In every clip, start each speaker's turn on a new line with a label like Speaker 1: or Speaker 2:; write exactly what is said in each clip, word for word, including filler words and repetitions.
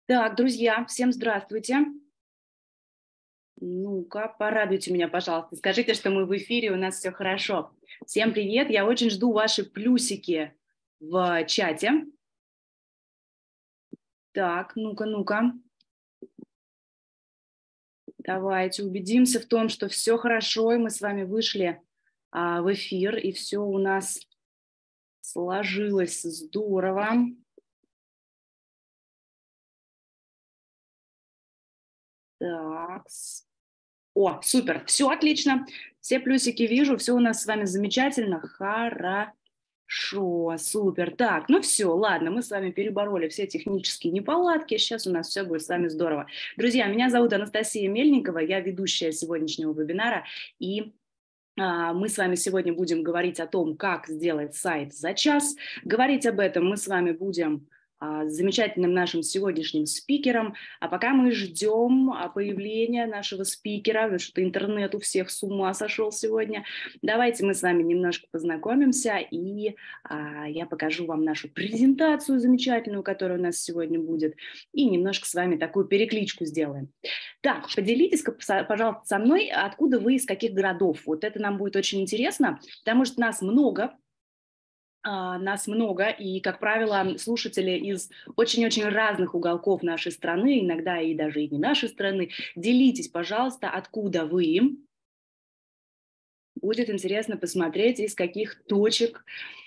Speaker 1: Так, друзья, всем здравствуйте. Ну-ка, порадуйте меня, пожалуйста. Скажите, что мы в эфире, у нас все хорошо. Всем привет, я очень жду ваши плюсики в чате. Так, ну-ка, ну-ка. Давайте убедимся в том, что все хорошо, и мы с вами вышли а, в эфир, и все у нас сложилось здорово. Так, о, супер, все отлично, все плюсики вижу, все у нас с вами замечательно, хорошо, супер. Так, ну все, ладно, мы с вами перебороли все технические неполадки, сейчас у нас все будет с вами здорово. Друзья, меня зовут Анастасия Мельникова, я ведущая сегодняшнего вебинара, и а, мы с вами сегодня будем говорить о том, как сделать сайт за час. Говорить об этом мы с вами будем а, с замечательным нашим сегодняшним спикером. А пока мы ждем а, появления нашего спикера, потому что интернет у всех с ума сошел сегодня, давайте мы с вами немножко познакомимся, и а, я покажу вам нашу презентацию замечательную, которая у нас сегодня будет, и немножко с вами такую перекличку сделаем. Так, поделитесь, пожалуйста, со мной, откуда вы, из каких городов. Вот это нам будет очень интересно, потому что нас много, а, нас много, и, как правило, слушатели из очень-очень разных уголков нашей страны, иногда и даже и не нашей страны. Делитесь, пожалуйста, откуда вы. Будет интересно посмотреть, из каких точек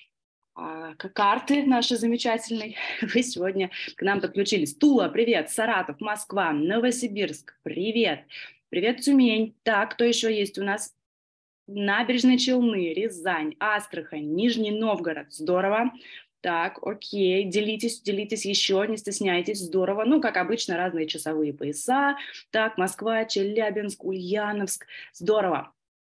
Speaker 1: а, карты наши замечательные вы сегодня к нам подключились. Тула, привет, Саратов, Москва, Новосибирск, привет, привет, Тюмень. Так, кто еще есть у нас? Набережные Челны, Рязань, Астрахань, Нижний Новгород, здорово. Так, окей, делитесь, делитесь еще, не стесняйтесь, здорово. Ну, как обычно, разные часовые пояса. Так, Москва, Челябинск, Ульяновск, здорово.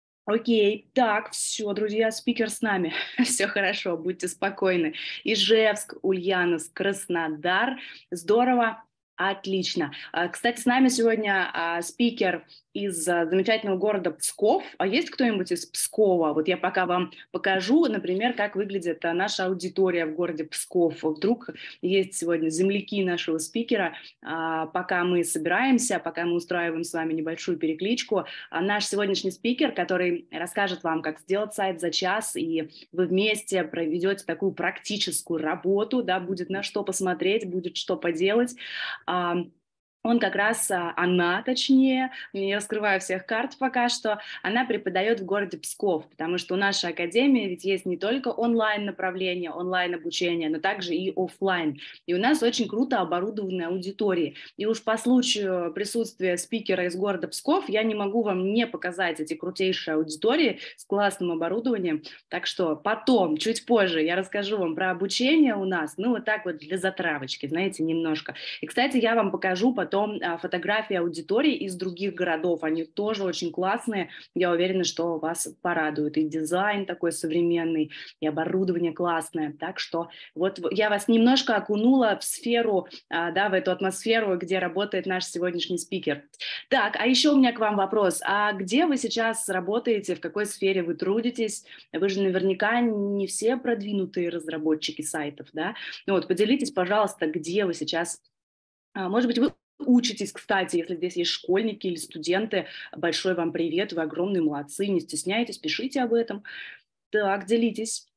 Speaker 1: Окей, так, все, друзья, спикер с нами, все хорошо, будьте спокойны. Ижевск, Ульяновск, Краснодар, здорово, отлично. А, Кстати, с нами сегодня а, спикер из а, замечательного города Псков. А есть кто-нибудь из Пскова? Вот я пока вам покажу, например, как выглядит а, наша аудитория в городе Псков. Вдруг есть сегодня земляки нашего спикера. А, Пока мы собираемся, пока мы устраиваем с вами небольшую перекличку, а наш сегодняшний спикер, который расскажет вам, как сделать сайт за час, и вы вместе проведете такую практическую работу, да, будет на что посмотреть, будет что поделать. А, Он как раз, а, она, точнее, не раскрываю всех карт пока что, она преподает в городе Псков, потому что у нашей академии ведь есть не только онлайн-направление, онлайн-обучение, но также и офлайн. И у нас очень круто оборудованные аудитории. И уж по случаю присутствия спикера из города Псков я не могу вам не показать эти крутейшие аудитории с классным оборудованием. Так что потом, чуть позже, я расскажу вам про обучение у нас, ну вот так вот для затравочки, знаете, немножко. И, кстати, я вам покажу потом а, фотографии аудитории из других городов. Они тоже очень классные. Я уверена, что вас порадует. И дизайн такой современный, и оборудование классное. Так что вот я вас немножко окунула в сферу, а, да, в эту атмосферу, где работает наш сегодняшний спикер. Так, а еще у меня к вам вопрос. А где вы сейчас работаете, в какой сфере вы трудитесь? Вы же наверняка не все продвинутые разработчики сайтов, да? Ну вот, поделитесь, пожалуйста, где вы сейчас. А, Может быть, вы учитесь, кстати, если здесь есть школьники или студенты, большой вам привет, вы огромные молодцы, не стесняйтесь, пишите об этом. Так, делитесь.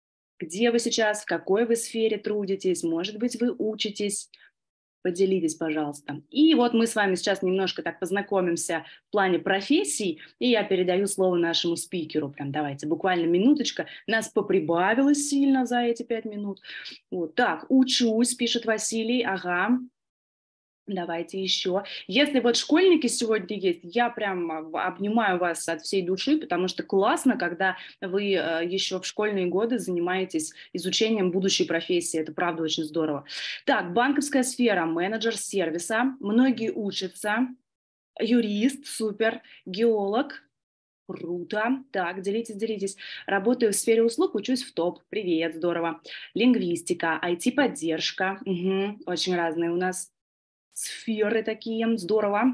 Speaker 1: Где вы сейчас, в какой вы сфере трудитесь, может быть, вы учитесь, поделитесь, пожалуйста. И вот мы с вами сейчас немножко так познакомимся в плане профессий, и я передаю слово нашему спикеру. Прям давайте, буквально минуточка. Нас поприбавилось сильно за эти пять минут. Вот так, учусь, пишет Василий, ага. Давайте еще. Если вот школьники сегодня есть, я прям обнимаю вас от всей души, потому что классно, когда вы э, еще в школьные годы занимаетесь изучением будущей профессии. Это правда очень здорово. Так, банковская сфера, менеджер сервиса. Многие учатся. Юрист, супер. Геолог. Круто. Так, делитесь, делитесь. Работаю в сфере услуг, учусь в ТОП. Привет, здорово. Лингвистика, ай ти-поддержка. Угу, очень разные у нас сферы такие, здорово.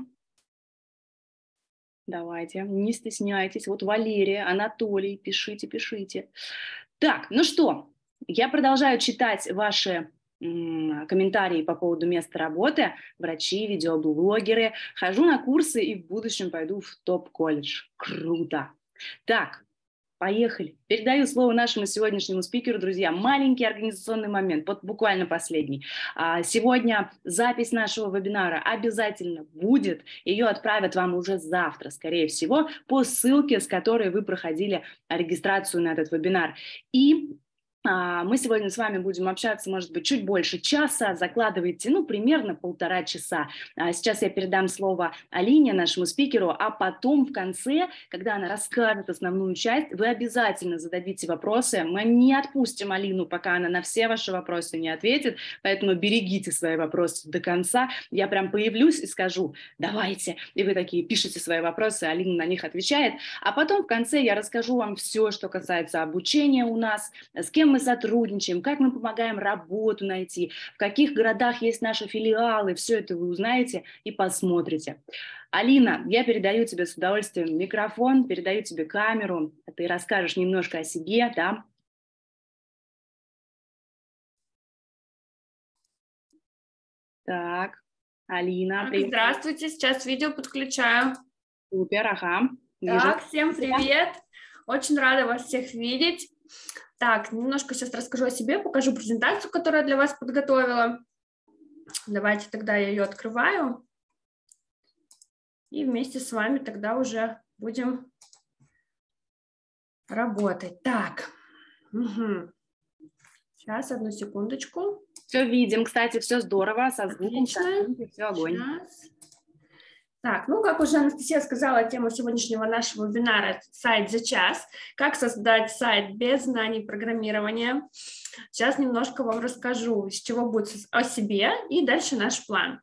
Speaker 1: Давайте, не стесняйтесь. Вот Валерия, Анатолий, пишите, пишите. Так, ну что, я продолжаю читать ваши комментарии по поводу места работы, врачи, видеоблогеры. Хожу на курсы и в будущем пойду в топ-колледж. Круто! Так, поехали. Передаю слово нашему сегодняшнему спикеру, друзья. Маленький организационный момент, вот буквально последний. Сегодня запись нашего вебинара обязательно будет. Ее отправят вам уже завтра, скорее всего, по ссылке, с которой вы проходили регистрацию на этот вебинар. И мы сегодня с вами будем общаться, может быть, чуть больше часа, закладывайте, ну, примерно полтора часа. Сейчас я передам слово Алине, нашему спикеру, а потом в конце, когда она расскажет основную часть, вы обязательно зададите вопросы. Мы не отпустим Алину, пока она на все ваши вопросы не ответит, поэтому берегите свои вопросы до конца. Я прям появлюсь и скажу, давайте, и вы такие пишите свои вопросы, Алина на них отвечает, а потом в конце я расскажу вам все, что касается обучения у нас, с кем мы сотрудничаем, как мы помогаем работу найти, в каких городах есть наши филиалы, все это вы узнаете и посмотрите. Алина, я передаю тебе с удовольствием микрофон, передаю тебе камеру, ты расскажешь немножко о себе, да? Так, Алина,
Speaker 2: привет. Здравствуйте, сейчас видео подключаю.
Speaker 1: Супер, ага.
Speaker 2: Так, всем привет, очень рада вас всех видеть. Так, немножко сейчас расскажу о себе, покажу презентацию, которую я для вас подготовила. Давайте тогда я ее открываю. И вместе с вами тогда уже будем работать. Так, угу. Сейчас, одну секундочку.
Speaker 1: Все видим, кстати, все здорово, со звуком,
Speaker 2: отлично.
Speaker 1: Все огонь.
Speaker 2: Сейчас. Так, ну, как уже Анастасия сказала, тема сегодняшнего нашего вебинара – сайт за час. Как создать сайт без знаний программирования. Сейчас немножко вам расскажу, с чего будет о себе, и дальше наш план.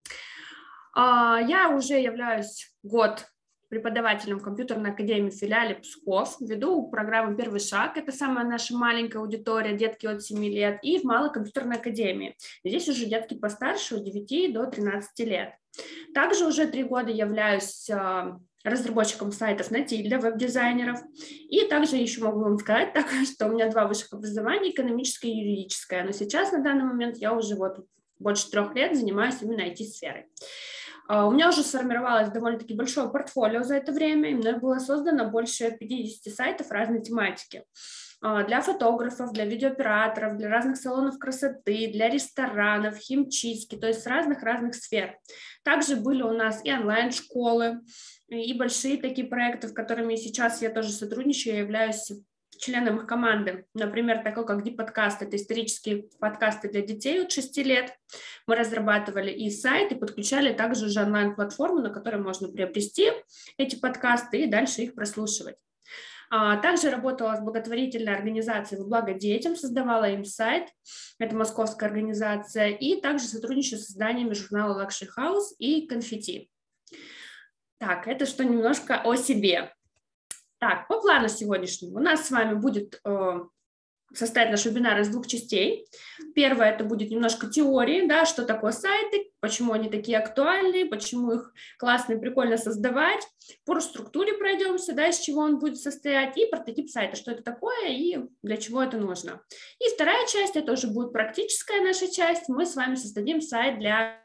Speaker 2: Я уже являюсь год преподавателем в компьютерной академии в филиале Псков, веду программу «Первый шаг», это самая наша маленькая аудитория, детки от семи лет, и в малой компьютерной академии. Здесь уже детки постарше, от девяти до тринадцати лет. Также уже три года являюсь разработчиком сайтов на Тильда, веб-дизайнеров. И также еще могу вам сказать, так, что у меня два высших образования, экономическое и юридическое. Но сейчас, на данный момент, я уже вот больше трех лет занимаюсь именно ай ти-сферой. У меня уже сформировалось довольно-таки большое портфолио за это время, и мной было создано больше пятидесяти сайтов разной тематики. Для фотографов, для видеооператоров, для разных салонов красоты, для ресторанов, химчистки, то есть с разных-разных сфер. Также были у нас и онлайн-школы, и большие такие проекты, в которыми сейчас я тоже сотрудничаю, я являюсь членом их команды. Например, такой как Ди-подкаст, это исторические подкасты для детей от шести лет. Мы разрабатывали и сайт, и подключали также уже онлайн-платформу, на которой можно приобрести эти подкасты и дальше их прослушивать. Также работала с благотворительной организацией «Во благо детям», создавала им сайт, это московская организация, и также сотрудничаю с изданиями журнала Luxury House и Конфетти. Так, это что немножко о себе. Так, по плану сегодняшнему у нас с вами будет э, состоять наш вебинар из двух частей. Первое – это будет немножко теории, да, что такое сайты, почему они такие актуальные, почему их классно и прикольно создавать. По структуре пройдемся, да, из чего он будет состоять, и прототип сайта, что это такое и для чего это нужно. И вторая часть – это уже будет практическая наша часть. Мы с вами создадим сайт для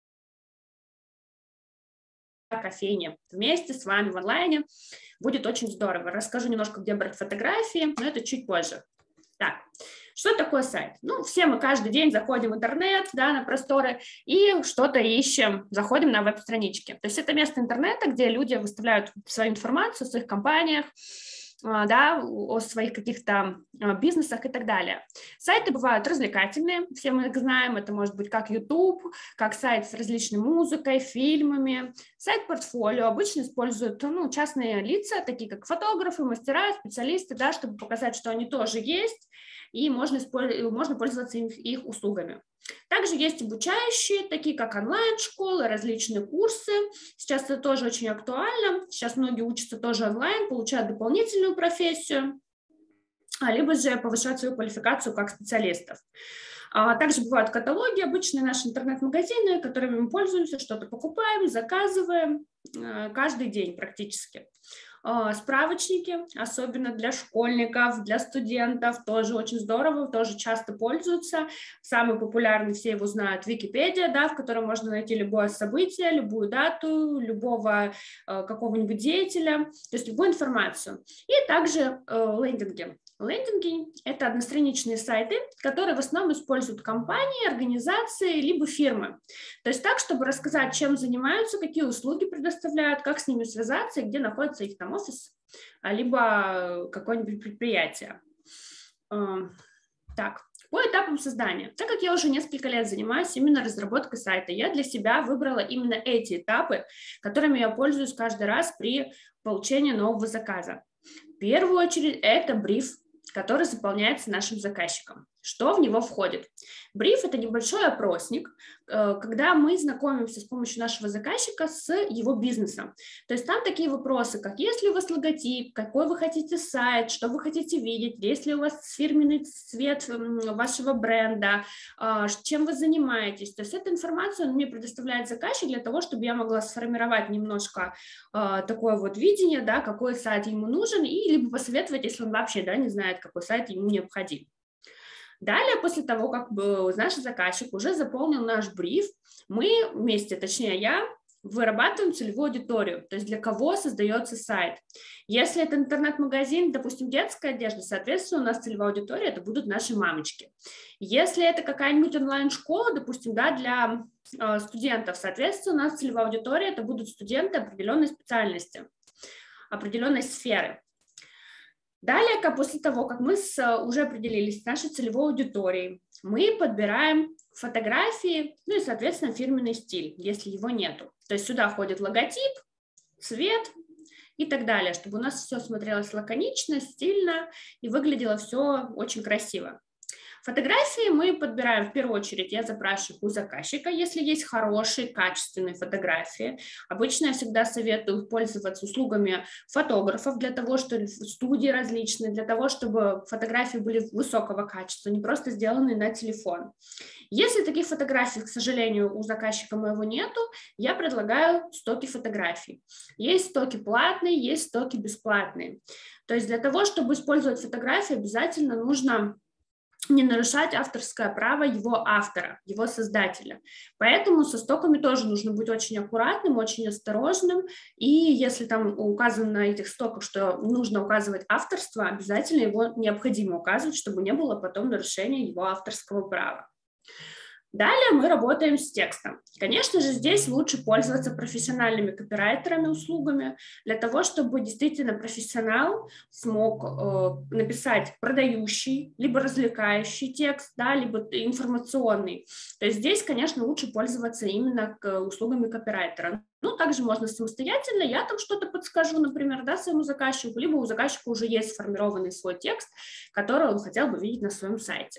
Speaker 2: кофейни вместе с вами в онлайне. Будет очень здорово. Расскажу немножко, где брать фотографии, но это чуть позже. Так, что такое сайт? Ну, все мы каждый день заходим в интернет, да, на просторы и что-то ищем, заходим на веб-странички. То есть это место интернета, где люди выставляют свою информацию о своих компаниях, да, о своих каких-то бизнесах и так далее. Сайты бывают развлекательные, все мы их знаем, это может быть как YouTube, как сайт с различной музыкой, фильмами. Сайт-портфолио обычно используют, ну, частные лица, такие как фотографы, мастера, специалисты, да, чтобы показать, что они тоже есть, и можно, можно пользоваться их, их услугами. Также есть обучающие, такие как онлайн-школы, различные курсы. Сейчас это тоже очень актуально. Сейчас многие учатся тоже онлайн, получают дополнительную профессию, либо же повышают свою квалификацию как специалистов. Также бывают каталоги, обычные наши интернет-магазины, которыми мы пользуемся, что-то покупаем, заказываем каждый день практически. Справочники, особенно для школьников, для студентов, тоже очень здорово, тоже часто пользуются. Самый популярный, все его знают, Википедия, да, в которой можно найти любое событие, любую дату, любого какого-нибудь деятеля, то есть любую информацию. И также лендинги. Лендинги – это одностраничные сайты, которые в основном используют компании, организации, либо фирмы. То есть так, чтобы рассказать, чем занимаются, какие услуги предоставляют, как с ними связаться и где находится их там офис, либо какое-нибудь предприятие. Так, по этапам создания. Так как я уже несколько лет занимаюсь именно разработкой сайта, я для себя выбрала именно эти этапы, которыми я пользуюсь каждый раз при получении нового заказа. В первую очередь это бриф, который заполняется нашим заказчиком. Что в него входит? Бриф – это небольшой опросник, когда мы знакомимся с помощью нашего заказчика с его бизнесом. То есть там такие вопросы, как есть ли у вас логотип, какой вы хотите сайт, что вы хотите видеть, есть ли у вас фирменный цвет вашего бренда, чем вы занимаетесь. То есть эту информацию он мне предоставляет заказчик для того, чтобы я могла сформировать немножко такое вот видение, да, какой сайт ему нужен, и либо посоветовать, если он вообще, да, не знает, какой сайт ему необходим. Далее, после того, как наш заказчик уже заполнил наш бриф, мы вместе, точнее я, вырабатываем целевую аудиторию, то есть для кого создается сайт. Если это интернет-магазин, допустим, детская одежда, соответственно, у нас целевая аудитория – это будут наши мамочки. Если это какая-нибудь онлайн-школа, допустим, да, для э, студентов, соответственно, у нас целевая аудитория – это будут студенты определенной специальности, определенной сферы. Далее, как после того, как мы с, уже определились с нашей целевой аудиторией, мы подбираем фотографии, ну и, соответственно, фирменный стиль, если его нету. То есть сюда входит логотип, цвет и так далее, чтобы у нас все смотрелось лаконично, стильно и выглядело все очень красиво. Фотографии мы подбираем в первую очередь, я запрашиваю у заказчика, если есть хорошие, качественные фотографии. Обычно я всегда советую пользоваться услугами фотографов для того, чтобы студии различные, для того, чтобы фотографии были высокого качества, не просто сделаны на телефон. Если таких фотографий, к сожалению, у заказчика моего нету, я предлагаю стоки фотографий. Есть стоки платные, есть стоки бесплатные. То есть для того, чтобы использовать фотографии, обязательно нужно не нарушать авторское право его автора, его создателя. Поэтому со стоками тоже нужно быть очень аккуратным, очень осторожным. И если там указано на этих стоках, что нужно указывать авторство, обязательно его необходимо указывать, чтобы не было потом нарушения его авторского права. Далее мы работаем с текстом. Конечно же, здесь лучше пользоваться профессиональными копирайтерами, услугами, для того, чтобы действительно профессионал смог э, написать продающий, либо развлекающий текст, да, либо информационный. То есть здесь, конечно, лучше пользоваться именно услугами копирайтера. Ну, также можно самостоятельно, я там что-то подскажу, например, да, своему заказчику, либо у заказчика уже есть сформированный свой текст, который он хотел бы видеть на своем сайте.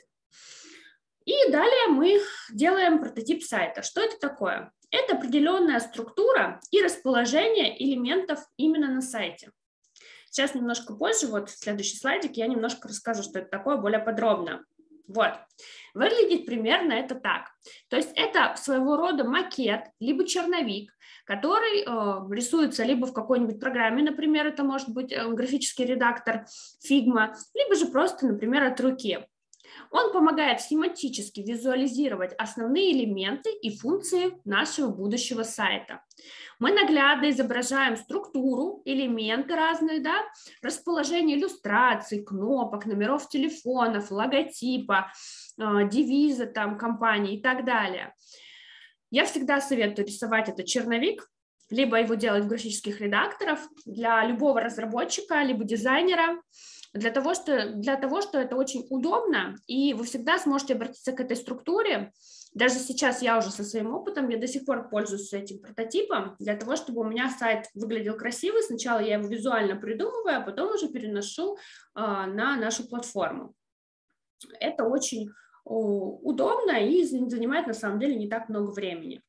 Speaker 2: И далее мы делаем прототип сайта. Что это такое? Это определенная структура и расположение элементов именно на сайте. Сейчас немножко позже, вот в следующий слайдик, я немножко расскажу, что это такое более подробно. Вот. Выглядит примерно это так. То есть это своего рода макет, либо черновик, который э, рисуется либо в какой-нибудь программе, например, это может быть э, графический редактор Figma, либо же просто, например, от руки. Он помогает схематически визуализировать основные элементы и функции нашего будущего сайта. Мы наглядно изображаем структуру, элементы разные, да, расположение иллюстраций, кнопок, номеров телефонов, логотипа, э, девиза там, компании и так далее. Я всегда советую рисовать этот черновик, либо его делать в графических редакторах для любого разработчика, либо дизайнера, Для того, что, для того, что это очень удобно, и вы всегда сможете обратиться к этой структуре. Даже сейчас я уже со своим опытом, я до сих пор пользуюсь этим прототипом, для того, чтобы у меня сайт выглядел красивый. Сначала я его визуально придумываю, а потом уже переношу э, на нашу платформу. Это очень о, удобно и занимает на самом деле не так много времени.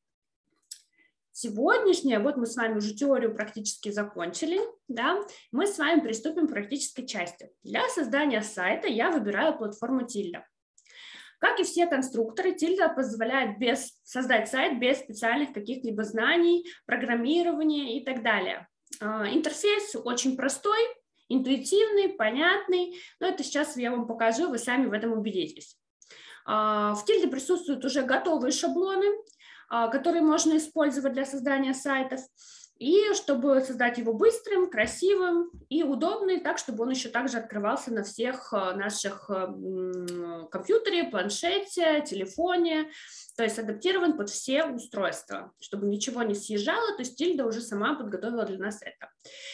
Speaker 2: Сегодняшнее, вот мы с вами уже теорию практически закончили, да, мы с вами приступим к практической части. Для создания сайта я выбираю платформу Tilda. Как и все конструкторы, Tilda позволяет без, создать сайт без специальных каких-либо знаний, программирования и так далее. Интерфейс очень простой, интуитивный, понятный, но это сейчас я вам покажу, вы сами в этом убедитесь. В Тильде присутствуют уже готовые шаблоны, которые можно использовать для создания сайтов, и чтобы создать его быстрым, красивым и удобным, так, чтобы он еще также открывался на всех наших компьютере, планшете, телефоне, то есть адаптирован под все устройства, чтобы ничего не съезжало, то есть Тильда уже сама подготовила для нас это.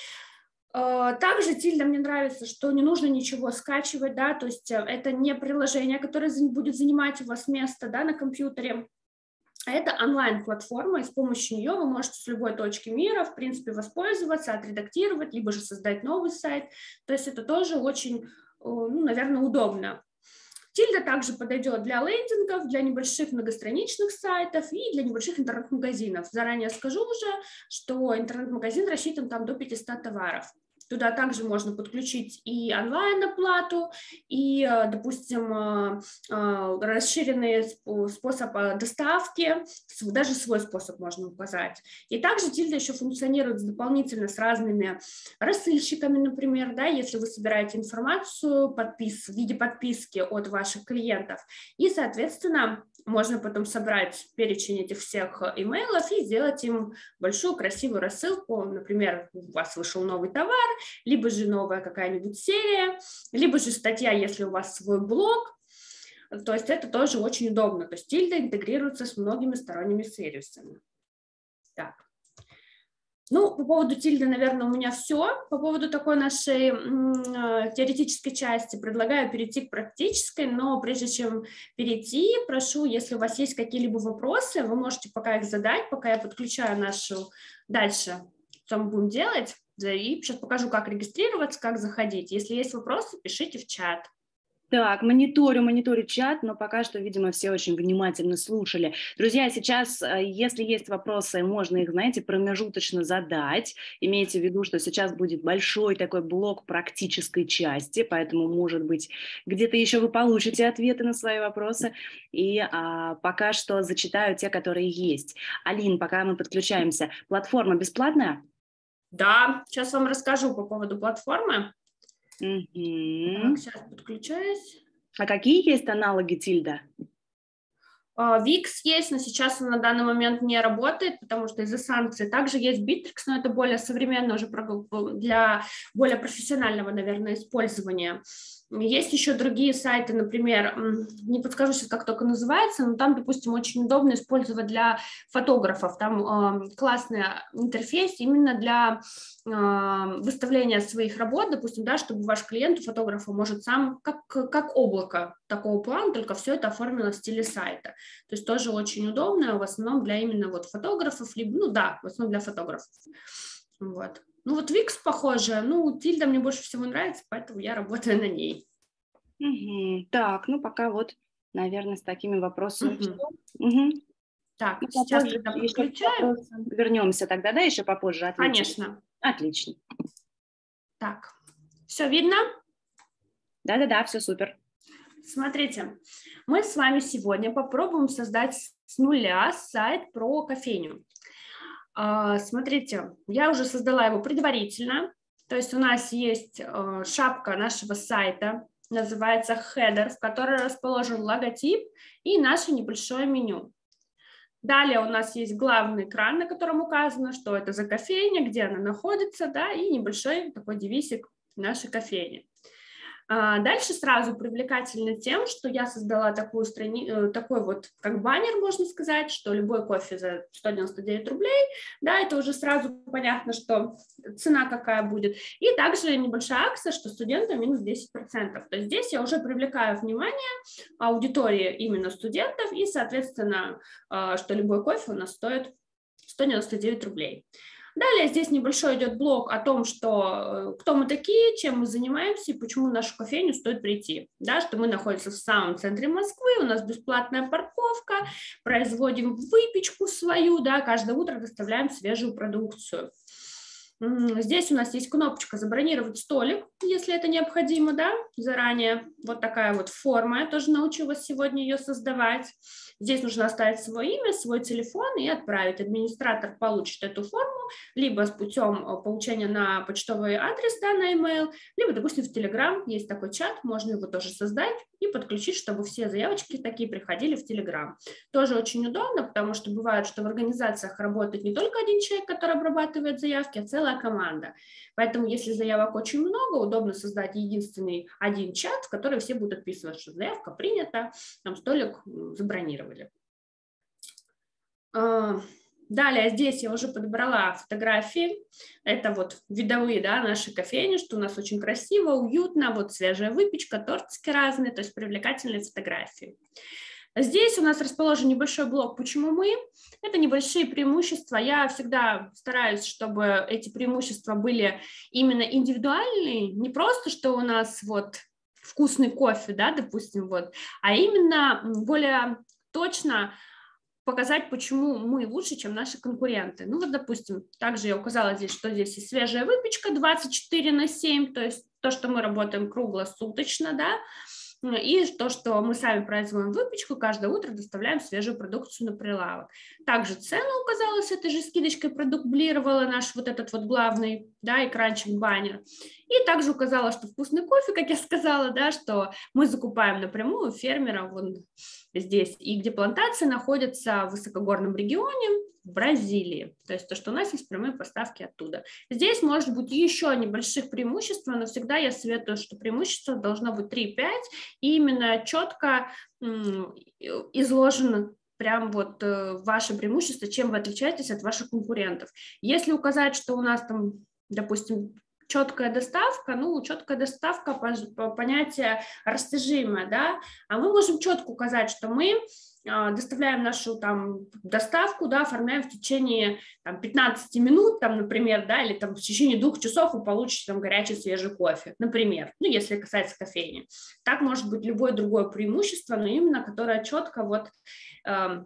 Speaker 2: Также Тильда мне нравится, что не нужно ничего скачивать, да, то есть это не приложение, которое будет занимать у вас место, да, на компьютере, а это онлайн-платформа, и с помощью нее вы можете с любой точки мира, в принципе, воспользоваться, отредактировать, либо же создать новый сайт, то есть это тоже очень, ну, наверное, удобно. Тильда также подойдет для лендингов, для небольших многостраничных сайтов и для небольших интернет-магазинов. Заранее скажу уже, что интернет-магазин рассчитан там до пятисот товаров. Туда также можно подключить и онлайн-оплату, и, допустим, расширенный способ доставки, даже свой способ можно указать. И также Тильда еще функционирует дополнительно с разными рассылщиками, например, да, если вы собираете информацию подпис, в виде подписки от ваших клиентов. И, соответственно, можно потом собрать перечень этих всех имейлов и сделать им большую красивую рассылку. Например, у вас вышел новый товар, либо же новая какая-нибудь серия, либо же статья, если у вас свой блог. То есть это тоже очень удобно. То есть Тильда интегрируется с многими сторонними сервисами. Так. Ну, по поводу Тильды, наверное, у меня все. По поводу такой нашей теоретической части предлагаю перейти к практической, но прежде чем перейти, прошу, если у вас есть какие-либо вопросы, вы можете пока их задать, пока я подключаю нашу дальше, что мы будем делать. И сейчас покажу, как регистрироваться, как заходить. Если есть вопросы, пишите в чат.
Speaker 1: Так, мониторю, мониторю чат, но пока что, видимо, все очень внимательно слушали. Друзья, сейчас, если есть вопросы, можно их, знаете, промежуточно задать. Имейте в виду, что сейчас будет большой такой блок практической части, поэтому, может быть, где-то еще вы получите ответы на свои вопросы. И а, пока что зачитаю те, которые есть. Алин, пока мы подключаемся, платформа бесплатная?
Speaker 2: Да, сейчас вам расскажу по поводу платформы.
Speaker 1: Угу.
Speaker 2: Так, сейчас подключаюсь.
Speaker 1: А какие есть аналоги Тильда?
Speaker 2: Викс есть, но сейчас он на данный момент не работает, потому что из-за санкций. Также есть Bittrex, но это более современно уже для более профессионального, наверное, использования. Есть еще другие сайты, например, не подскажу сейчас, как только называется, но там, допустим, очень удобно использовать для фотографов. Там э, классный интерфейс именно для э, выставления своих работ, допустим, да, чтобы ваш клиент, фотографа, может сам, как, как облако такого плана, только все это оформлено в стиле сайта. То есть тоже очень удобно, в основном для именно вот фотографов, либо, ну да, в основном для фотографов. Вот. Ну вот Викс похоже, ну Тильда мне больше всего нравится, поэтому я работаю на ней.
Speaker 1: Угу. Так, ну пока вот, наверное, с такими вопросами
Speaker 2: Угу.
Speaker 1: все. Угу.
Speaker 2: Так,
Speaker 1: ну,
Speaker 2: сейчас
Speaker 1: попозже
Speaker 2: тогда
Speaker 1: еще
Speaker 2: подключаю.
Speaker 1: Вернемся тогда, да, еще попозже? Отлично.
Speaker 2: Конечно.
Speaker 1: Отлично.
Speaker 2: Так, все видно?
Speaker 1: Да-да-да, все супер.
Speaker 2: Смотрите, мы с вами сегодня попробуем создать с нуля сайт про кофейню. Смотрите, я уже создала его предварительно, то есть у нас есть шапка нашего сайта, называется header, в которой расположен логотип и наше небольшое меню. Далее у нас есть главный экран, на котором указано, что это за кофейня, где она находится, да, и небольшой такой девизик нашей кофейни. Дальше сразу привлекательно тем, что я создала такую страни... такой вот как баннер, можно сказать, что любой кофе за сто девяносто девять рублей, да, это уже сразу понятно, что цена какая будет. И также небольшая акция, что студентам минус десять процентов. То есть здесь я уже привлекаю внимание аудитории именно студентов и, соответственно, что любой кофе у нас стоит сто девяносто девять рублей. Далее здесь небольшой идет блок о том, что кто мы такие, чем мы занимаемся и почему в нашу кофейню стоит прийти. Да, что мы находимся в самом центре Москвы, у нас бесплатная парковка, производим выпечку свою, да, каждое утро доставляем свежую продукцию. Здесь у нас есть кнопочка «Забронировать столик», если это необходимо, да, заранее. Вот такая вот форма, я тоже научилась сегодня ее создавать. Здесь нужно оставить свое имя, свой телефон и отправить. Администратор получит эту форму либо с путем получения на почтовый адрес, да, на e-mail, либо, допустим, в Telegram есть такой чат, можно его тоже создать и подключить, чтобы все заявочки такие приходили в Telegram. Тоже очень удобно, потому что бывает, что в организациях работает не только один человек, который обрабатывает заявки, а целая команда. Поэтому, если заявок очень много, удобно создать единственный один чат, в который все будут отписывать, что заявка принята, там столик забронировали. Далее здесь я уже подобрала фотографии. Это вот видовые, да, наши кофейни, что у нас очень красиво, уютно, вот свежая выпечка, тортики разные, то есть привлекательные фотографии. Здесь у нас расположен небольшой блок «Почему мы?». Это небольшие преимущества. Я всегда стараюсь, чтобы эти преимущества были именно индивидуальные, не просто, что у нас вот вкусный кофе, да, допустим, вот, а именно более точно показать, почему мы лучше, чем наши конкуренты. Ну вот, допустим, также я указала здесь, что здесь и свежая выпечка двадцать четыре на семь, то есть то, что мы работаем круглосуточно, да, и то, что мы сами производим выпечку, каждое утро доставляем свежую продукцию на прилавок. Также цену указала с этой же скидочкой, продублировала наш вот этот вот главный, да, экранчик баннер. И также указала, что вкусный кофе, как я сказала, да, что мы закупаем напрямую фермера вон здесь, и где плантация находится в высокогорном регионе, в Бразилии. То есть то, что у нас есть прямые поставки оттуда. Здесь может быть еще небольших преимуществ, но всегда я советую, что преимущество должно быть три-пять, и именно четко изложено прям вот ваше преимущество, чем вы отличаетесь от ваших конкурентов. Если указать, что у нас там, допустим, четкая доставка, ну, четкая доставка, понятие растяжимое, да, а мы можем четко указать, что мы доставляем нашу там доставку, да, оформляем в течение там, пятнадцати минут, там, например, да, или там в течение двух часов вы получите там горячий свежий кофе, например, ну, если касается кофейни. Так может быть любое другое преимущество, но именно которое четко вот э,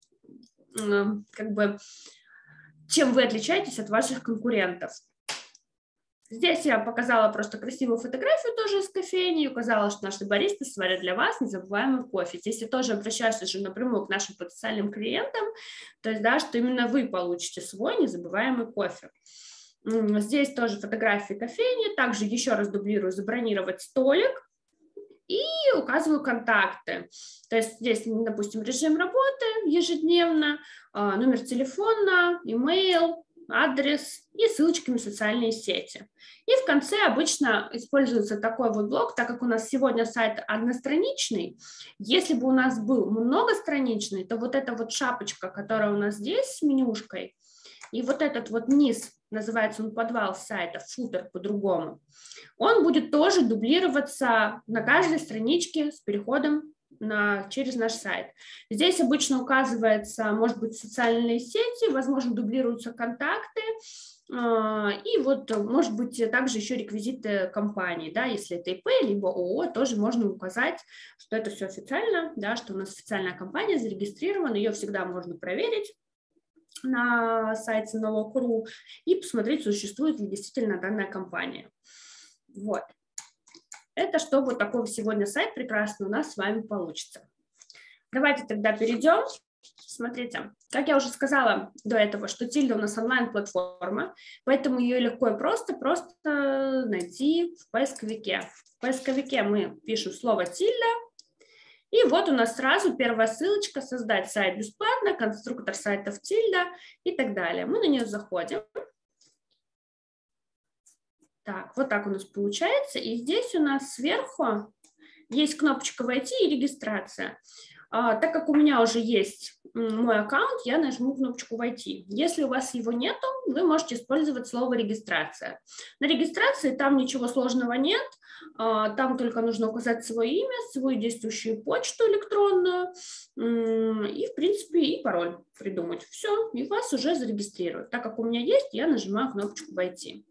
Speaker 2: э, как бы чем вы отличаетесь от ваших конкурентов. Здесь я показала просто красивую фотографию тоже из кофейни, указала, что наши баристы сварят для вас незабываемый кофе. Здесь я тоже обращаюсь уже напрямую к нашим потенциальным клиентам, то есть, да, что именно вы получите свой незабываемый кофе. Здесь тоже фотографии кофейни, также еще раз дублирую забронировать столик и указываю контакты. То есть здесь, допустим, режим работы ежедневно, номер телефона, имейл, адрес и ссылочками в социальные сети. И в конце обычно используется такой вот блок, так как у нас сегодня сайт одностраничный. Если бы у нас был многостраничный, то вот эта вот шапочка, которая у нас здесь с менюшкой, и вот этот вот низ, называется он подвал сайта, футер по-другому, он будет тоже дублироваться на каждой страничке с переходом На, через наш сайт. Здесь обычно указывается, может быть, социальные сети, возможно, дублируются контакты, и вот, может быть, также еще реквизиты компании, да, если это ИП, либо ООО, тоже можно указать, что это все официально, да, что у нас официальная компания зарегистрирована, ее всегда можно проверить на сайте Новокру и посмотреть, существует ли действительно данная компания. Вот. Это что вот такой сегодня сайт прекрасный у нас с вами получится. Давайте тогда перейдем. Смотрите, как я уже сказала до этого, что Тильда у нас онлайн-платформа, поэтому ее легко и просто, просто найти в поисковике. В поисковике мы пишем слово Тильда, и вот у нас сразу первая ссылочка «Создать сайт бесплатно», конструктор сайтов Тильда и так далее. Мы на нее заходим. Так, вот так у нас получается. И здесь у нас сверху есть кнопочка «Войти» и «Регистрация». А, так как у меня уже есть мой аккаунт, я нажму кнопочку «Войти». Если у вас его нету, вы можете использовать слово «Регистрация». На регистрации там ничего сложного нет. А, там только нужно указать свое имя, свою действующую почту электронную и, в принципе, и пароль придумать. Все, и вас уже зарегистрируют. Так как у меня есть, я нажимаю кнопочку «Войти».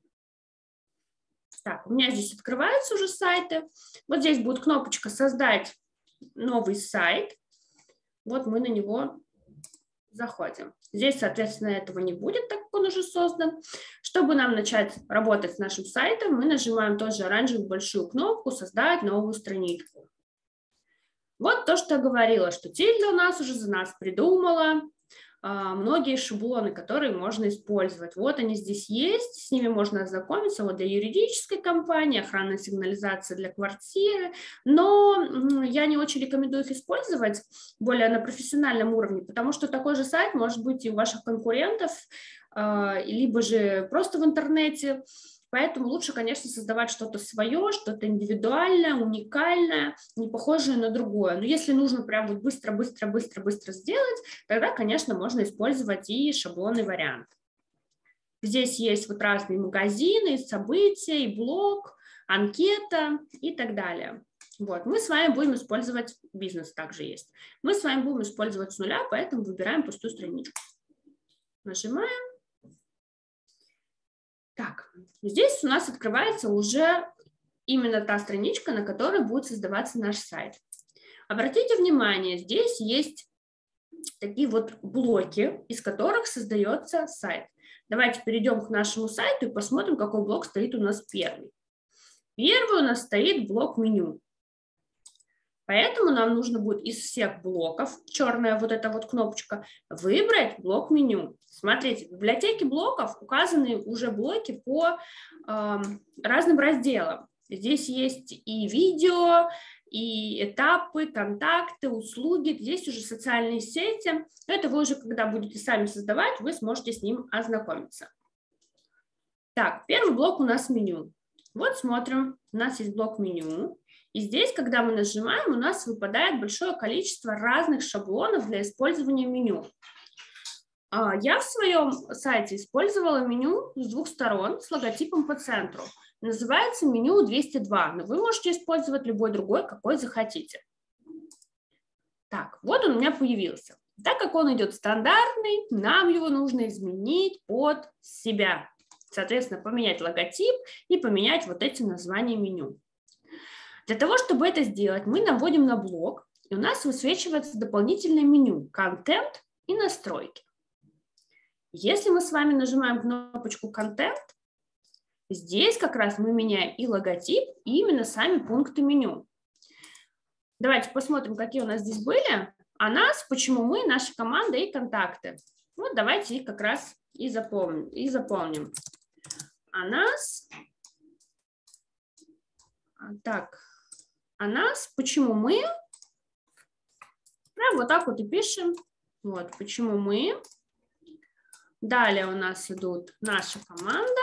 Speaker 2: Так, у меня здесь открываются уже сайты. Вот здесь будет кнопочка «Создать новый сайт». Вот мы на него заходим. Здесь, соответственно, этого не будет, так как он уже создан. Чтобы нам начать работать с нашим сайтом, мы нажимаем тоже оранжевую большую кнопку «Создать новую страничку». Вот то, что я говорила, что Тильда у нас уже за нас придумала многие шаблоны, которые можно использовать. Вот они здесь есть, с ними можно ознакомиться. Вот для юридической компании, охранная сигнализация для квартиры, но я не очень рекомендую их использовать более на профессиональном уровне, потому что такой же сайт может быть и у ваших конкурентов, либо же просто в интернете. Поэтому лучше, конечно, создавать что-то свое, что-то индивидуальное, уникальное, не похожее на другое. Но если нужно прям вот быстро-быстро-быстро-быстро сделать, тогда, конечно, можно использовать и шаблонный вариант. Здесь есть вот разные магазины, события, и блог, анкета и так далее. Вот. Мы с вами будем использовать, бизнес также есть. Мы с вами будем использовать с нуля, поэтому выбираем пустую страничку. Нажимаем. Так, здесь у нас открывается уже именно та страничка, на которой будет создаваться наш сайт. Обратите внимание, здесь есть такие вот блоки, из которых создается сайт. Давайте перейдем к нашему сайту и посмотрим, какой блок стоит у нас первый. Первый у нас стоит блок меню. Поэтому нам нужно будет из всех блоков, черная вот эта вот кнопочка, выбрать блок меню. Смотрите, в библиотеке блоков указаны уже блоки по э, разным разделам. Здесь есть и видео, и этапы, контакты, услуги. Здесь уже социальные сети. Это вы уже, когда будете сами создавать, вы сможете с ним ознакомиться. Так, первый блок у нас меню. Вот смотрим, у нас есть блок меню. И здесь, когда мы нажимаем, у нас выпадает большое количество разных шаблонов для использования меню. Я в своем сайте использовала меню с двух сторон с логотипом по центру. Называется меню двести два, но вы можете использовать любой другой, какой захотите. Так, вот он у меня появился. Так как он идет стандартный, нам его нужно изменить под себя. Соответственно, поменять логотип и поменять вот эти названия меню. Для того, чтобы это сделать, мы наводим на блок, и у нас высвечивается дополнительное меню «Контент» и «Настройки». Если мы с вами нажимаем кнопочку «Контент», здесь как раз мы меняем и логотип, и именно сами пункты меню. Давайте посмотрим, какие у нас здесь были. А нас, почему мы, наша команда и контакты. Вот давайте их как раз и запомним. И запомним. А нас... Так... А нас, почему мы, прям вот так вот и пишем, вот, почему мы. Далее у нас идут наша команда.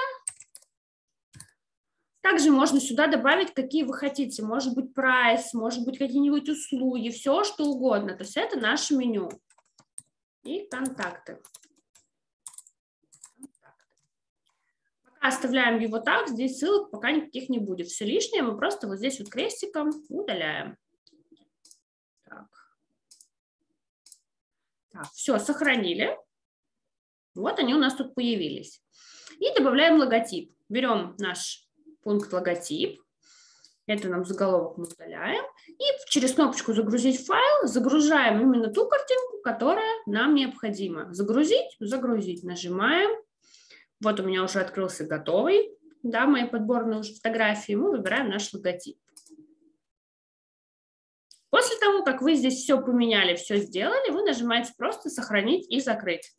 Speaker 2: Также можно сюда добавить, какие вы хотите, может быть, прайс, может быть, какие-нибудь услуги, все, что угодно. То есть это наше меню. И контакты. Оставляем его так, здесь ссылок пока никаких не будет. Все лишнее мы просто вот здесь вот крестиком удаляем. Так. Так, все, сохранили. Вот они у нас тут появились. И добавляем логотип. Берем наш пункт логотип. Это нам заголовок мы удаляем. И через кнопочку «Загрузить файл» загружаем именно ту картинку, которая нам необходима. Загрузить, загрузить. Нажимаем. Вот у меня уже открылся готовый, да, мои подборные уже фотографии. Мы выбираем наш логотип. После того, как вы здесь все поменяли, все сделали, вы нажимаете просто «Сохранить» и «Закрыть».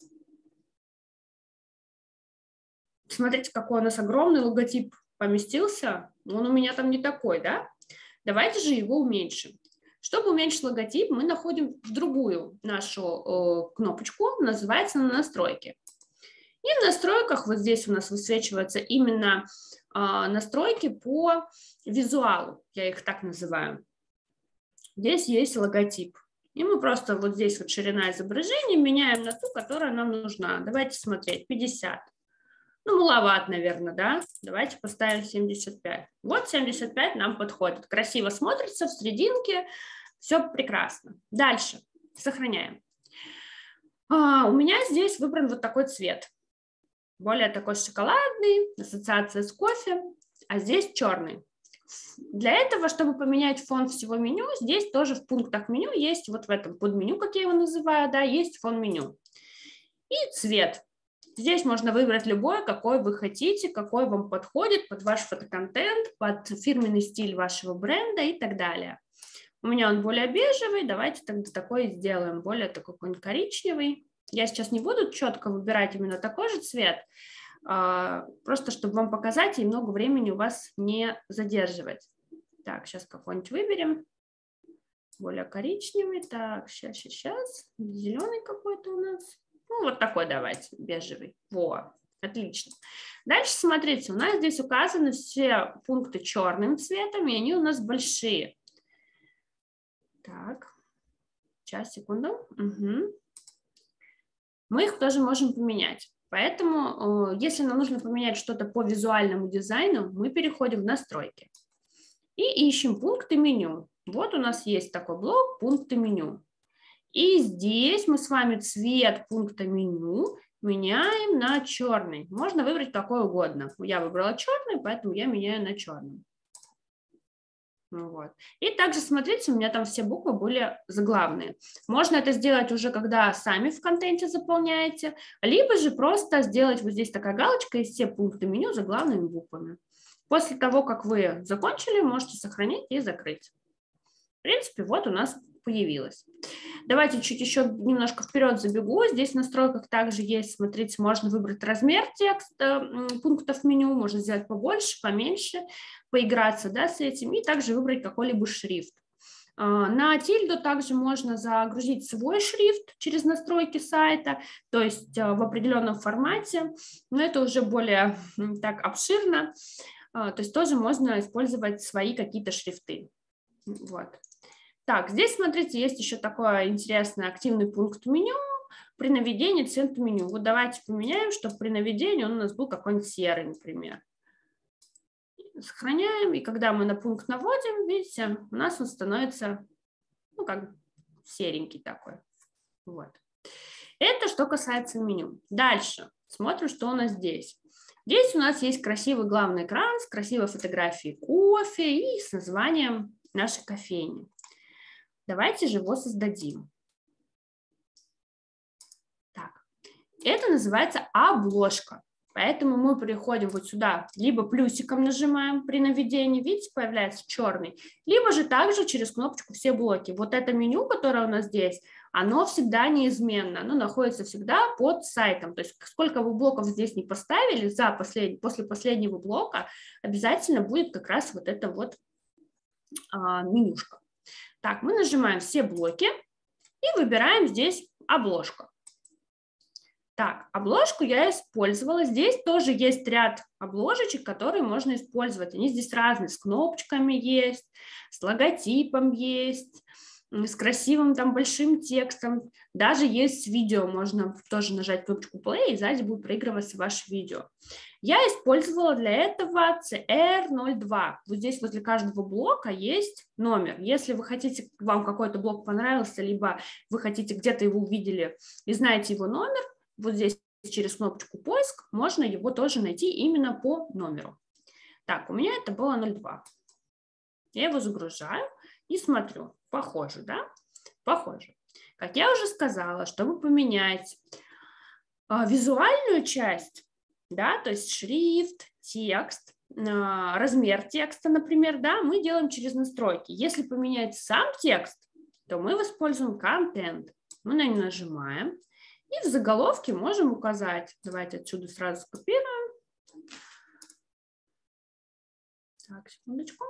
Speaker 2: Смотрите, какой у нас огромный логотип поместился. Он у меня там не такой, да? Давайте же его уменьшим. Чтобы уменьшить логотип, мы находим другую нашу э, кнопочку, называется «Настройки». И в настройках вот здесь у нас высвечиваются именно э, настройки по визуалу, я их так называю. Здесь есть логотип. И мы просто вот здесь вот ширина изображения меняем на ту, которая нам нужна. Давайте смотреть, пятьдесят. Ну, маловато, наверное, да? Давайте поставим семьдесят пять. Вот семьдесят пять нам подходит. Красиво смотрится в серединке. Все прекрасно. Дальше. Сохраняем. А, у меня здесь выбран вот такой цвет. Более такой шоколадный, ассоциация с кофе, а здесь черный. Для этого, чтобы поменять фон всего меню, здесь тоже в пунктах меню есть, вот в этом подменю, как я его называю, да, есть фон меню. И цвет. Здесь можно выбрать любой, какой вы хотите, какой вам подходит под ваш фотоконтент, под фирменный стиль вашего бренда и так далее. У меня он более бежевый, давайте тогда такой сделаем, более такой какой-нибудь коричневый. Я сейчас не буду четко выбирать именно такой же цвет, просто чтобы вам показать и много времени у вас не задерживать. Так, сейчас какой-нибудь выберем. Более коричневый. Так, сейчас, сейчас, сейчас. Зеленый какой-то у нас. Ну, вот такой давайте, бежевый. Во, отлично. Дальше смотрите, у нас здесь указаны все пункты черным цветом, и они у нас большие. Так, сейчас, секунду. Угу. Мы их тоже можем поменять. Поэтому, если нам нужно поменять что-то по визуальному дизайну, мы переходим в настройки и ищем пункты меню. Вот у нас есть такой блок «Пункты меню». И здесь мы с вами цвет пункта меню меняем на черный. Можно выбрать какой угодно. Я выбрала черный, поэтому я меняю на черный. Вот. И также, смотрите, у меня там все буквы были заглавные. Можно это сделать уже, когда сами в контенте заполняете, либо же просто сделать вот здесь такая галочка и все пункты меню заглавными буквами. После того, как вы закончили, можете сохранить и закрыть. В принципе, вот у нас появилось. Давайте чуть еще немножко вперед забегу. Здесь в настройках также есть, смотрите, можно выбрать размер текста, пунктов меню, можно сделать побольше, поменьше, поиграться, да, с этим, и также выбрать какой-либо шрифт. На тильду также можно загрузить свой шрифт через настройки сайта, то есть в определенном формате, но это уже более так обширно, то есть тоже можно использовать свои какие-то шрифты. Вот. Так, здесь, смотрите, есть еще такой интересный активный пункт меню при наведении цвета меню. Вот давайте поменяем, чтобы при наведении он у нас был какой-нибудь серый, например. Сохраняем, и когда мы на пункт наводим, видите, у нас он становится, ну, как серенький такой. Вот. Это что касается меню. Дальше смотрим, что у нас здесь. Здесь у нас есть красивый главный экран с красивой фотографией кофе и с названием нашей кофейни. Давайте же его создадим. Так. Это называется обложка. Поэтому мы переходим вот сюда, либо плюсиком нажимаем при наведении, видите, появляется черный, либо же также через кнопочку «Все блоки». Вот это меню, которое у нас здесь, оно всегда неизменно, оно находится всегда под сайтом. То есть сколько вы блоков здесь не поставили, за послед... после последнего блока обязательно будет как раз вот это вот а, менюшка. Так, мы нажимаем «Все блоки» и выбираем здесь обложку. Так, обложку я использовала. Здесь тоже есть ряд обложечек, которые можно использовать. Они здесь разные, с кнопочками есть, с логотипом есть, с красивым там большим текстом. Даже есть видео, можно тоже нажать кнопочку play, и сзади будет проигрываться ваше видео. Я использовала для этого си эр ноль два. Вот здесь возле каждого блока есть номер. Если вы хотите, вам какой-то блок понравился, либо вы хотите, где-то его увидели и знаете его номер, вот здесь через кнопочку «Поиск» можно его тоже найти именно по номеру. Так, у меня это было ноль два. Я его загружаю и смотрю. Похоже, да? Похоже. Как я уже сказала, чтобы поменять а, визуальную часть, да, то есть шрифт, текст, а, размер текста, например, да, мы делаем через настройки. Если поменять сам текст, то мы используем «Контент». Мы на него нажимаем. И в заголовке можем указать, давайте отсюда сразу скопируем. Так, секундочку.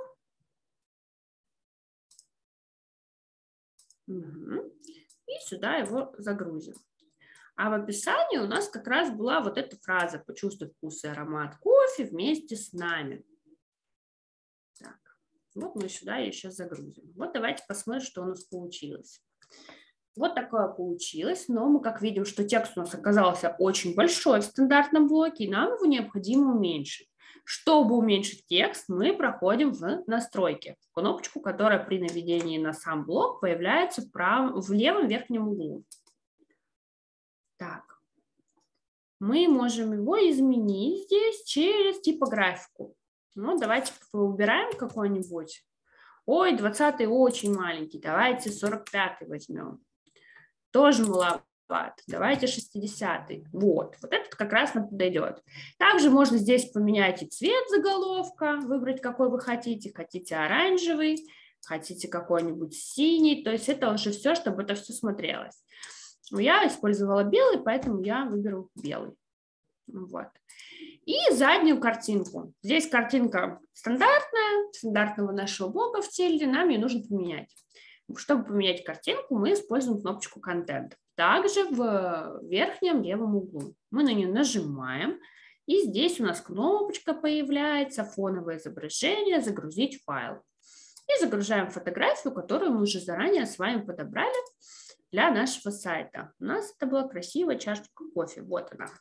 Speaker 2: Угу. И сюда его загрузим. А в описании у нас как раз была вот эта фраза «Почувствуй вкус и аромат кофе вместе с нами». Так, вот мы сюда ее сейчас загрузим. Вот давайте посмотрим, что у нас получилось. Вот такое получилось, но мы как видим, что текст у нас оказался очень большой в стандартном блоке, и нам его необходимо уменьшить. Чтобы уменьшить текст, мы проходим в настройки, кнопочку, которая при наведении на сам блок появляется в, прав... в левом верхнем углу. Так, мы можем его изменить здесь через типографику. Ну, давайте убираем какой-нибудь. Ой, двадцатый очень маленький, давайте сорок пятый возьмем. Тоже маловато. Давайте шестидесятый. Вот. Вот этот как раз нам подойдет. Также можно здесь поменять и цвет заголовка, выбрать какой вы хотите. Хотите оранжевый, хотите какой-нибудь синий. То есть это уже все, чтобы это все смотрелось. Я использовала белый, поэтому я выберу белый. Вот. И заднюю картинку. Здесь картинка стандартная, стандартного нашего блока в тильде, нам ее нужно поменять. Чтобы поменять картинку, мы используем кнопочку «Контент». Также в верхнем левом углу. Мы на нее нажимаем, и здесь у нас кнопочка появляется, фоновое изображение, загрузить файл. И загружаем фотографию, которую мы уже заранее с вами подобрали для нашего сайта. У нас это была красивая чашечка кофе. Вот она.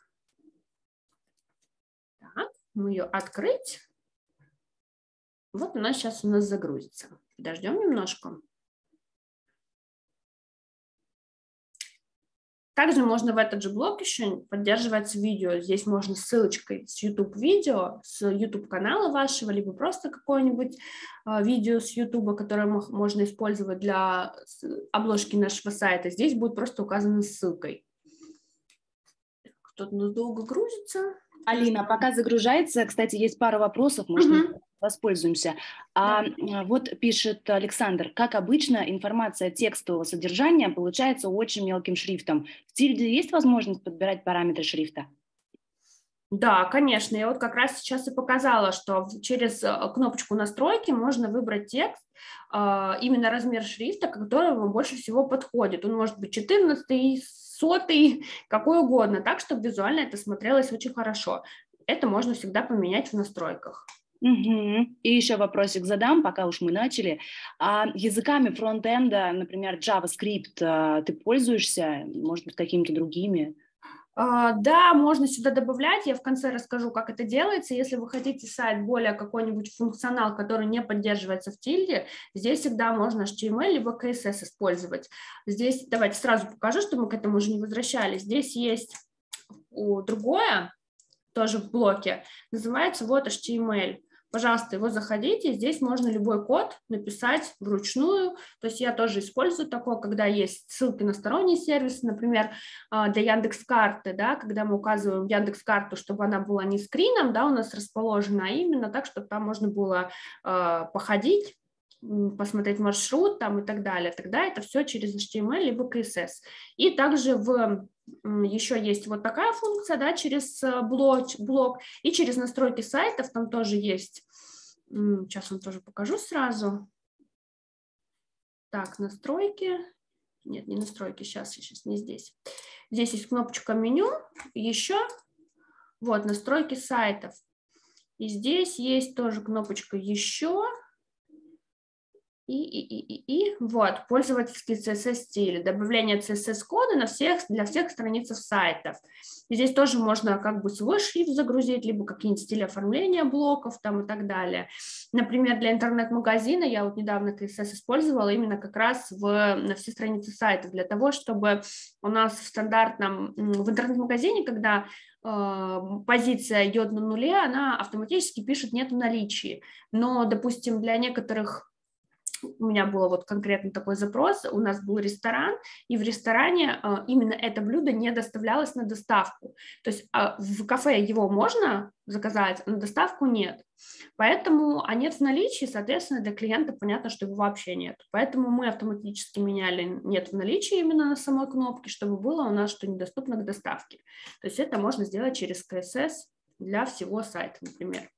Speaker 2: Так, мы ее открыть. Вот она сейчас у нас загрузится. Подождем немножко. Также можно в этот же блок еще поддерживать видео. Здесь можно ссылочкой с YouTube-видео, с YouTube-канала вашего, либо просто какое-нибудь видео с YouTube, которое можно использовать для обложки нашего сайта. Здесь будет просто указано ссылкой. Кто-то долго грузится.
Speaker 1: Алина, пока загружается, кстати, есть пара вопросов, может,
Speaker 2: Угу.
Speaker 1: мы воспользуемся. А, вот пишет Александр, как обычно, информация текстового содержания получается очень мелким шрифтом. В тильде есть возможность подбирать параметры шрифта?
Speaker 2: Да, конечно. Я вот как раз сейчас и показала, что через кнопочку настройки можно выбрать текст, именно размер шрифта, который вам больше всего подходит. Он может быть четырнадцатый, сотый, какой угодно, так, чтобы визуально это смотрелось очень хорошо. Это можно всегда поменять в настройках.
Speaker 1: Угу. И еще вопросик задам, пока уж мы начали. А языками фронтенда, например, JavaScript, ты пользуешься, может быть, какими-то другими?
Speaker 2: Uh, да, можно сюда добавлять, я в конце расскажу, как это делается. Если вы хотите сайт более какой-нибудь функционал, который не поддерживается в тильде, здесь всегда можно эйч ти эм эль либо си эс эс использовать. Здесь, давайте сразу покажу, чтобы мы к этому уже не возвращались. Здесь есть другое, тоже в блоке, называется вот эйч ти эм эль. Пожалуйста, его заходите, здесь можно любой код написать вручную, то есть я тоже использую такое, когда есть ссылки на сторонние сервисы, например, для Яндекс.Карты, да, когда мы указываем Яндекс.Карту, чтобы она была не скрином, да, у нас расположена, а именно так, чтобы там можно было э, походить, посмотреть маршрут там и так далее, тогда это все через эйч ти эм эль либо си эс эс. И также в еще есть вот такая функция, да, через блок, блок, и через настройки сайтов там тоже есть. Сейчас вам тоже покажу сразу. Так, настройки. Нет, не настройки, сейчас, сейчас не здесь. Здесь есть кнопочка меню, еще вот настройки сайтов. И здесь есть тоже кнопочка еще. И, и, и, и, и вот, пользовательский си эс эс-стиль, добавление си эс эс-кода на всех, для всех страницах сайтов. И здесь тоже можно как бы свой шрифт загрузить, либо какие-нибудь стили оформления блоков там и так далее. Например, для интернет-магазина я вот недавно си эс эс использовала именно как раз в, на все страницы сайтов, для того, чтобы у нас в стандартном, в интернет-магазине, когда э, позиция идет на нуле, она автоматически пишет «нет в наличии». Но, допустим, для некоторых у меня был вот конкретно такой запрос, у нас был ресторан, и в ресторане э, именно это блюдо не доставлялось на доставку. То есть э, в кафе его можно заказать, а на доставку нет. Поэтому, а нет в наличии, соответственно, для клиента понятно, что его вообще нет. Поэтому мы автоматически меняли «нет в наличии» именно на самой кнопке, чтобы было у нас, что недоступно к доставке. То есть это можно сделать через си эс эс для всего сайта, например.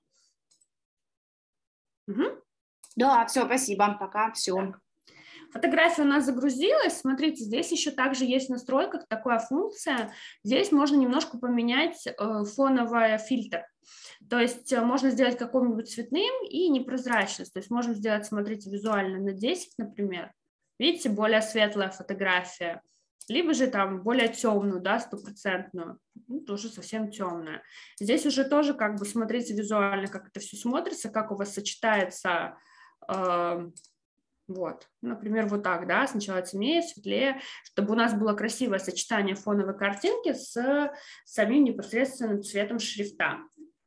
Speaker 2: Угу.
Speaker 1: Да, все, спасибо, пока все.
Speaker 2: Фотография у нас загрузилась. Смотрите, здесь еще также есть в настройках такая функция. Здесь можно немножко поменять э, фоновый фильтр. То есть э, можно сделать каким-нибудь цветным и непрозрачность. То есть можно сделать, смотрите, визуально на десять, например. Видите, более светлая фотография. Либо же там более темную, да, стопроцентную. Ну, тоже совсем темная. Здесь уже тоже как бы смотрите визуально, как это все смотрится, как у вас сочетается... Вот, например, вот так, да, сначала темнее, светлее, чтобы у нас было красивое сочетание фоновой картинки с самим непосредственным цветом шрифта.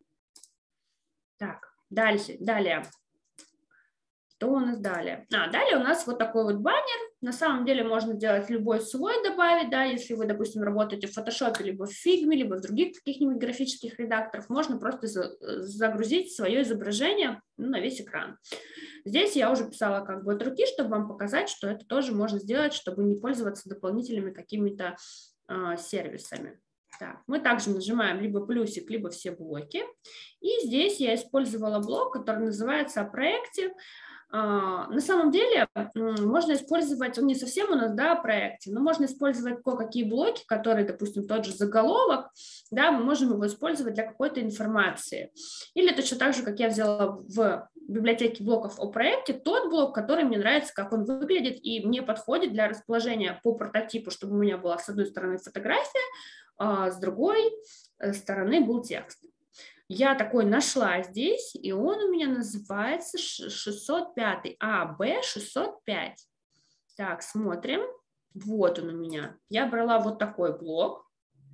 Speaker 2: Так, дальше, далее. Что у нас далее? А, далее у нас вот такой вот баннер. На самом деле можно делать любой свой, добавить, да, если вы, допустим, работаете в Photoshop, либо в Figma, либо в других каких-нибудь графических редакторах, можно просто загрузить свое изображение, ну, на весь экран. Здесь я уже писала как бы от руки, чтобы вам показать, что это тоже можно сделать, чтобы не пользоваться дополнительными какими-то э, сервисами. Так, мы также нажимаем либо плюсик, либо все блоки. И здесь я использовала блок, который называется «О проекте». Uh, на самом деле можно использовать, он не совсем у нас, да, о проекте, но можно использовать кое-какие блоки, которые, допустим, тот же заголовок, да, мы можем его использовать для какой-то информации. Или точно так же, как я взяла в библиотеке блоков о проекте, тот блок, который мне нравится, как он выглядит, и мне подходит для расположения по прототипу, чтобы у меня была с одной стороны фотография, а с другой стороны был текст. Я такой нашла здесь, и он у меня называется шестьсот пять, А Б шестьсот пять. Так, смотрим. Вот он у меня. Я брала вот такой блок.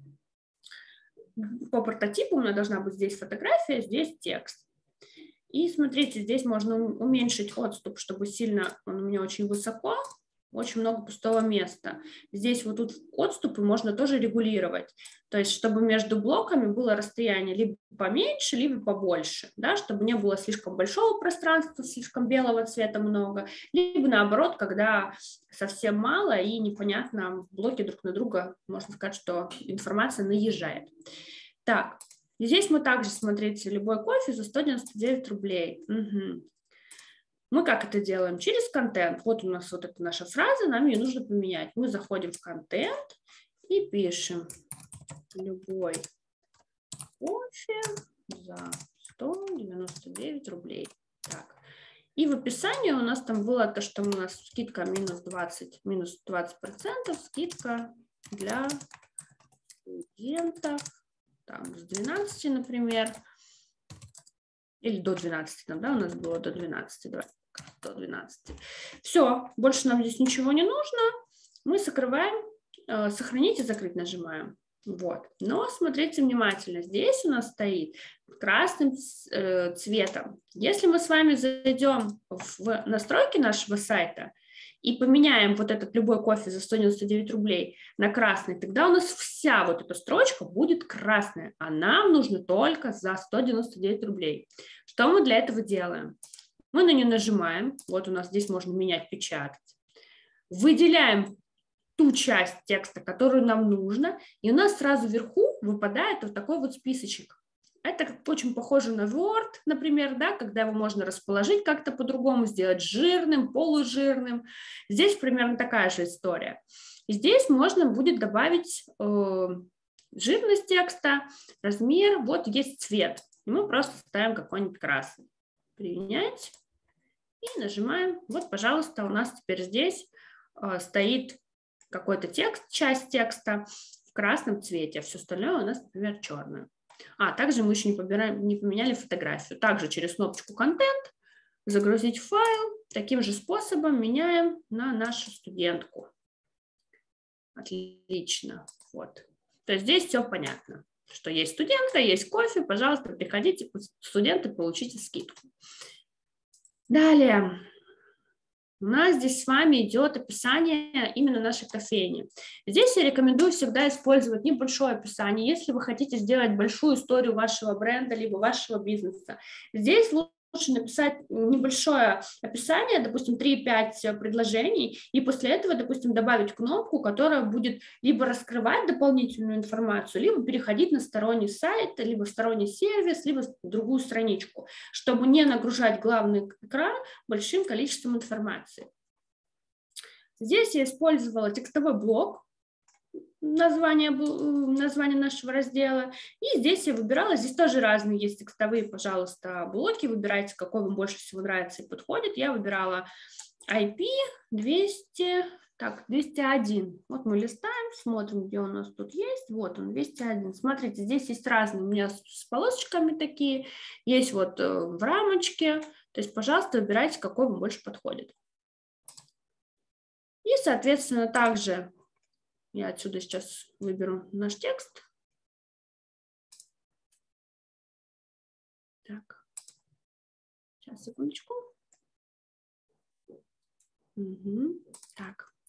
Speaker 2: По прототипу у меня должна быть здесь фотография, здесь текст. И смотрите, здесь можно уменьшить отступ, чтобы сильно, он у меня очень высоко. Очень много пустого места. Здесь вот тут отступы можно тоже регулировать. То есть, чтобы между блоками было расстояние либо поменьше, либо побольше, да, чтобы не было слишком большого пространства, слишком белого цвета много, либо наоборот, когда совсем мало и непонятно, блоки друг на друга, можно сказать, что информация наезжает. Так, здесь мы также, смотрите, любой кофе за сто девяносто девять рублей. Угу. Мы как это делаем? Через контент. Вот у нас вот эта наша фраза, нам ее нужно поменять. Мы заходим в контент и пишем любой кофе за сто девяносто девять рублей. Так. И в описании у нас там было то, что у нас скидка минус двадцать, минус двадцать процентов, скидка для студентов, там с двенадцати, например, или до двенадцати, там, да, у нас было до двенадцати, давай. до двенадцати. Все, больше нам здесь ничего не нужно. Мы закрываем, э, сохранить и закрыть нажимаем. Вот. Но смотрите внимательно. Здесь у нас стоит красным э, цветом. Если мы с вами зайдем в настройки нашего сайта и поменяем вот этот любой кофе за сто девяносто девять рублей на красный, тогда у нас вся вот эта строчка будет красная, а нам нужно только за сто девяносто девять рублей. Что мы для этого делаем? Мы на нее нажимаем, вот у нас здесь можно менять, печатать, выделяем ту часть текста, которую нам нужно, и у нас сразу вверху выпадает вот такой вот списочек. Это как очень похоже на Word, например, да, когда его можно расположить как-то по-другому, сделать жирным, полужирным. Здесь примерно такая же история. И здесь можно будет добавить э, жирность текста, размер, вот есть цвет. И мы просто ставим какой-нибудь красный. Принять. И нажимаем. Вот, пожалуйста, у нас теперь здесь э, стоит какой-то текст, часть текста в красном цвете, а все остальное у нас, например, черное. А, также мы еще не, побираем, не поменяли фотографию. Также через кнопочку «Контент» загрузить файл. Таким же способом меняем на нашу студентку. Отлично. Вот. То есть здесь все понятно, что есть студентка, есть кофе. Пожалуйста, приходите, студенты, получите скидку. Далее. У нас здесь с вами идет описание именно нашей кофейни. Здесь я рекомендую всегда использовать небольшое описание, если вы хотите сделать большую историю вашего бренда либо вашего бизнеса. Здесь лучше написать небольшое описание, допустим, три-пять предложений, и после этого, допустим, добавить кнопку, которая будет либо раскрывать дополнительную информацию, либо переходить на сторонний сайт, либо в сторонний сервис, либо в другую страничку, чтобы не нагружать главный экран большим количеством информации. Здесь я использовала текстовой блок, название, название нашего раздела. И здесь я выбирала, здесь тоже разные есть текстовые, пожалуйста, блоки. Выбирайте, какой вам больше всего нравится и подходит. Я выбирала ай пи двести, так, двести один. Вот мы листаем, смотрим, где у нас тут есть. Вот он, двести один. Смотрите, здесь есть разные у меня с полосочками такие. Есть вот в рамочке. То есть, пожалуйста, выбирайте, какой вам больше подходит. И, соответственно, также я отсюда сейчас выберу наш текст. Так, сейчас, секундочку. Угу. Так,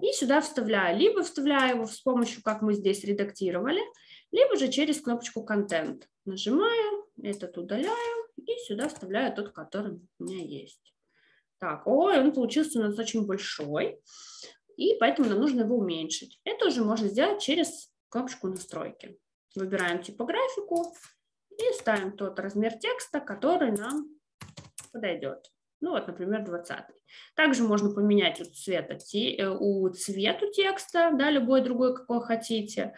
Speaker 2: И сюда вставляю, либо вставляю его с помощью, как мы здесь редактировали, либо же через кнопочку «Контент». Нажимаю, этот удаляю и сюда вставляю тот, который у меня есть. Так, ой, он получился у нас очень большой, и поэтому нам нужно его уменьшить. Это уже можно сделать через кнопочку «Настройки». Выбираем типографику и ставим тот размер текста, который нам подойдет. Ну вот, например, двадцатый. Также можно поменять у цвета, у цвету текста, да, любой другой, какой хотите.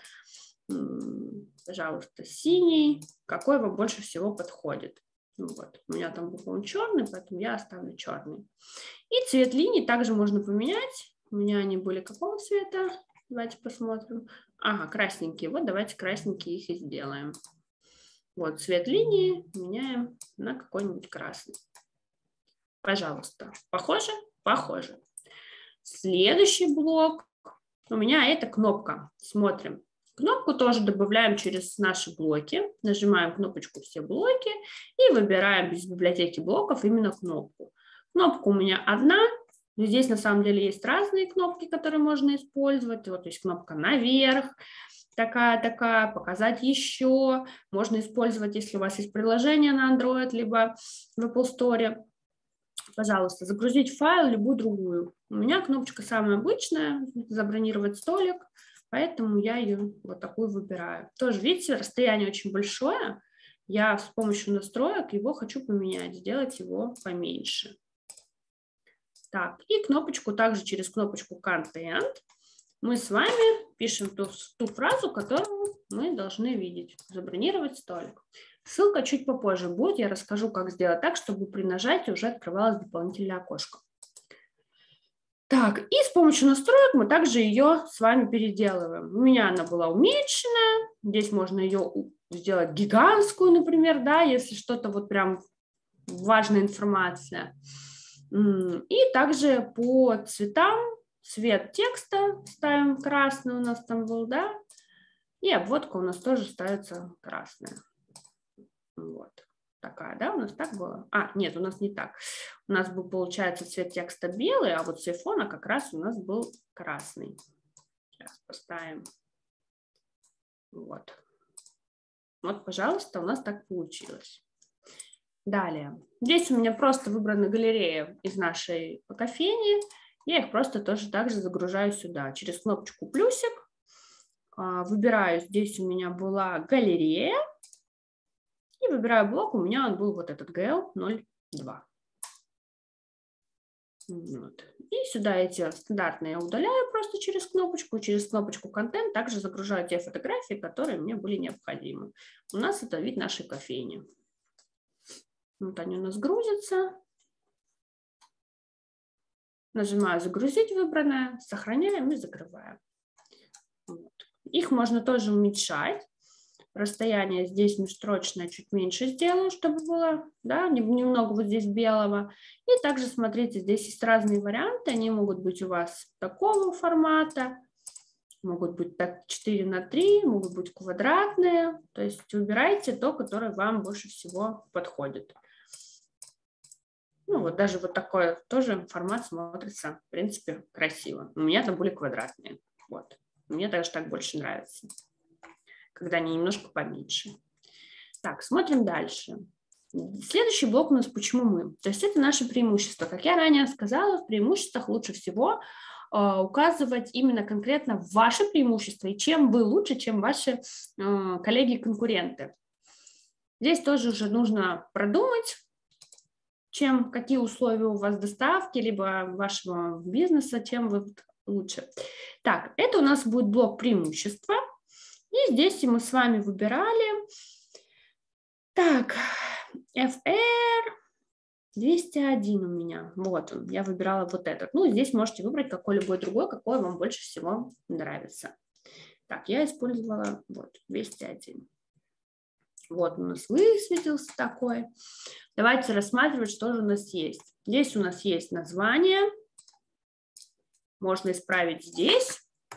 Speaker 2: Пожалуйста, синий, какой вам больше всего подходит. Ну вот, у меня там был он черный, поэтому я оставлю черный. И цвет линий также можно поменять. У меня они были какого цвета? Давайте посмотрим. Ага, красненькие. Вот давайте красненькие их и сделаем. Вот цвет линии меняем на какой-нибудь красный. Пожалуйста. Похоже? Похоже. Следующий блок у меня это кнопка. Смотрим. Кнопку тоже добавляем через наши блоки. Нажимаем кнопочку «Все блоки» и выбираем из библиотеки блоков именно кнопку. Кнопка у меня одна. Здесь на самом деле есть разные кнопки, которые можно использовать. Вот есть кнопка «Наверх». Такая-такая, показать еще. Можно использовать, если у вас есть приложение на Android, либо в Apple Store. Пожалуйста, загрузить файл, любую другую. У меня кнопочка самая обычная, забронировать столик, поэтому я ее вот такую выбираю. Тоже, видите, расстояние очень большое. Я с помощью настроек его хочу поменять, сделать его поменьше. Так, и кнопочку, также через кнопочку «Контент» мы с вами пишем ту, ту фразу, которую мы должны видеть. Забронировать столик. Ссылка чуть попозже будет, я расскажу, как сделать так, чтобы при нажатии уже открывалось дополнительное окошко. Так, и с помощью настроек мы также ее с вами переделываем. У меня она была уменьшенная, здесь можно ее сделать гигантскую, например, да, если что-то вот прям важная информация. И также по цветам, цвет текста ставим красный, у нас там был, да, и обводка у нас тоже ставится красная. Вот такая, да, у нас так было? А, нет, у нас не так. У нас был, получается, цвет текста белый, а вот цвет фона как раз у нас был красный. Сейчас поставим. Вот. Вот, пожалуйста, у нас так получилось. Далее. Здесь у меня просто выбраны галереи из нашей кофейни. Я их просто тоже также загружаю сюда. Через кнопочку плюсик. Выбираю, здесь у меня была галерея. И выбираю блок, у меня он был вот этот джи эл ноль два. Вот. И сюда эти стандартные я удаляю просто через кнопочку. Через кнопочку «Контент» также загружаю те фотографии, которые мне были необходимы. У нас это вид нашей кофейни. Вот они у нас грузятся. Нажимаю «Загрузить выбранное», сохраняем и закрываем. Вот. Их можно тоже уменьшать. Расстояние здесь межстрочное чуть меньше сделаю, чтобы было, да, немного вот здесь белого. И также, смотрите, здесь есть разные варианты. Они могут быть у вас такого формата, могут быть так четыре на три, могут быть квадратные. То есть выбирайте то, которое вам больше всего подходит. Ну вот даже вот такой тоже формат смотрится, в принципе, красиво. У меня там были квадратные. Вот. Мне даже так больше нравится, когда они немножко поменьше. Так, смотрим дальше. Следующий блок у нас «Почему мы?». То есть это наше преимущество. Как я ранее сказала, в преимуществах лучше всего э, указывать именно конкретно ваши преимущества и чем вы лучше, чем ваши э, коллеги и конкуренты. Здесь тоже уже нужно продумать, чем, какие условия у вас доставки, либо вашего бизнеса, чем вы лучше. Так, это у нас будет блок преимущества. И здесь мы с вами выбирали, так, эф эр двести один у меня, вот он, я выбирала вот этот. Ну, здесь можете выбрать какой-либо другой, какой вам больше всего нравится. Так, я использовала вот двести один. Вот у нас высветился такой. Давайте рассматривать, что же у нас есть. Здесь у нас есть название. Можно исправить здесь.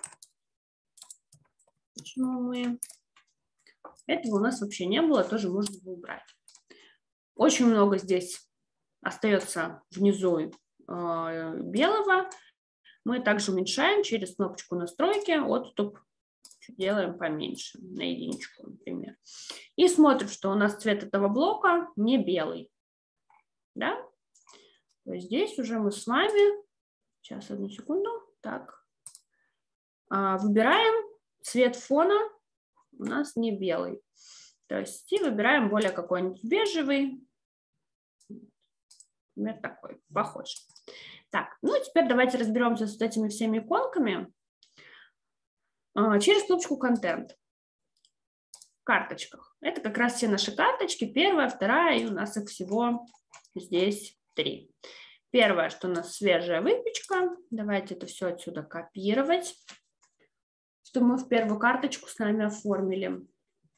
Speaker 2: Почему мы? Этого у нас вообще не было, тоже можно было убрать. Очень много здесь остается внизу э, белого. Мы также уменьшаем через кнопочку настройки, отступ делаем поменьше, на единичку, например. И смотрим, что у нас цвет этого блока не белый. Да? То есть здесь уже мы с вами, сейчас, одну секунду, так, выбираем цвет фона, у нас не белый. То есть и выбираем более какой-нибудь бежевый, например, такой, похож. Так, ну теперь давайте разберемся с этими всеми иконками через кнопочку «Контент». В карточках. Это как раз все наши карточки. Первая, вторая, и у нас их всего здесь три. Первое, что у нас свежая выпечка. Давайте это все отсюда копировать, что мы в первую карточку с нами оформили.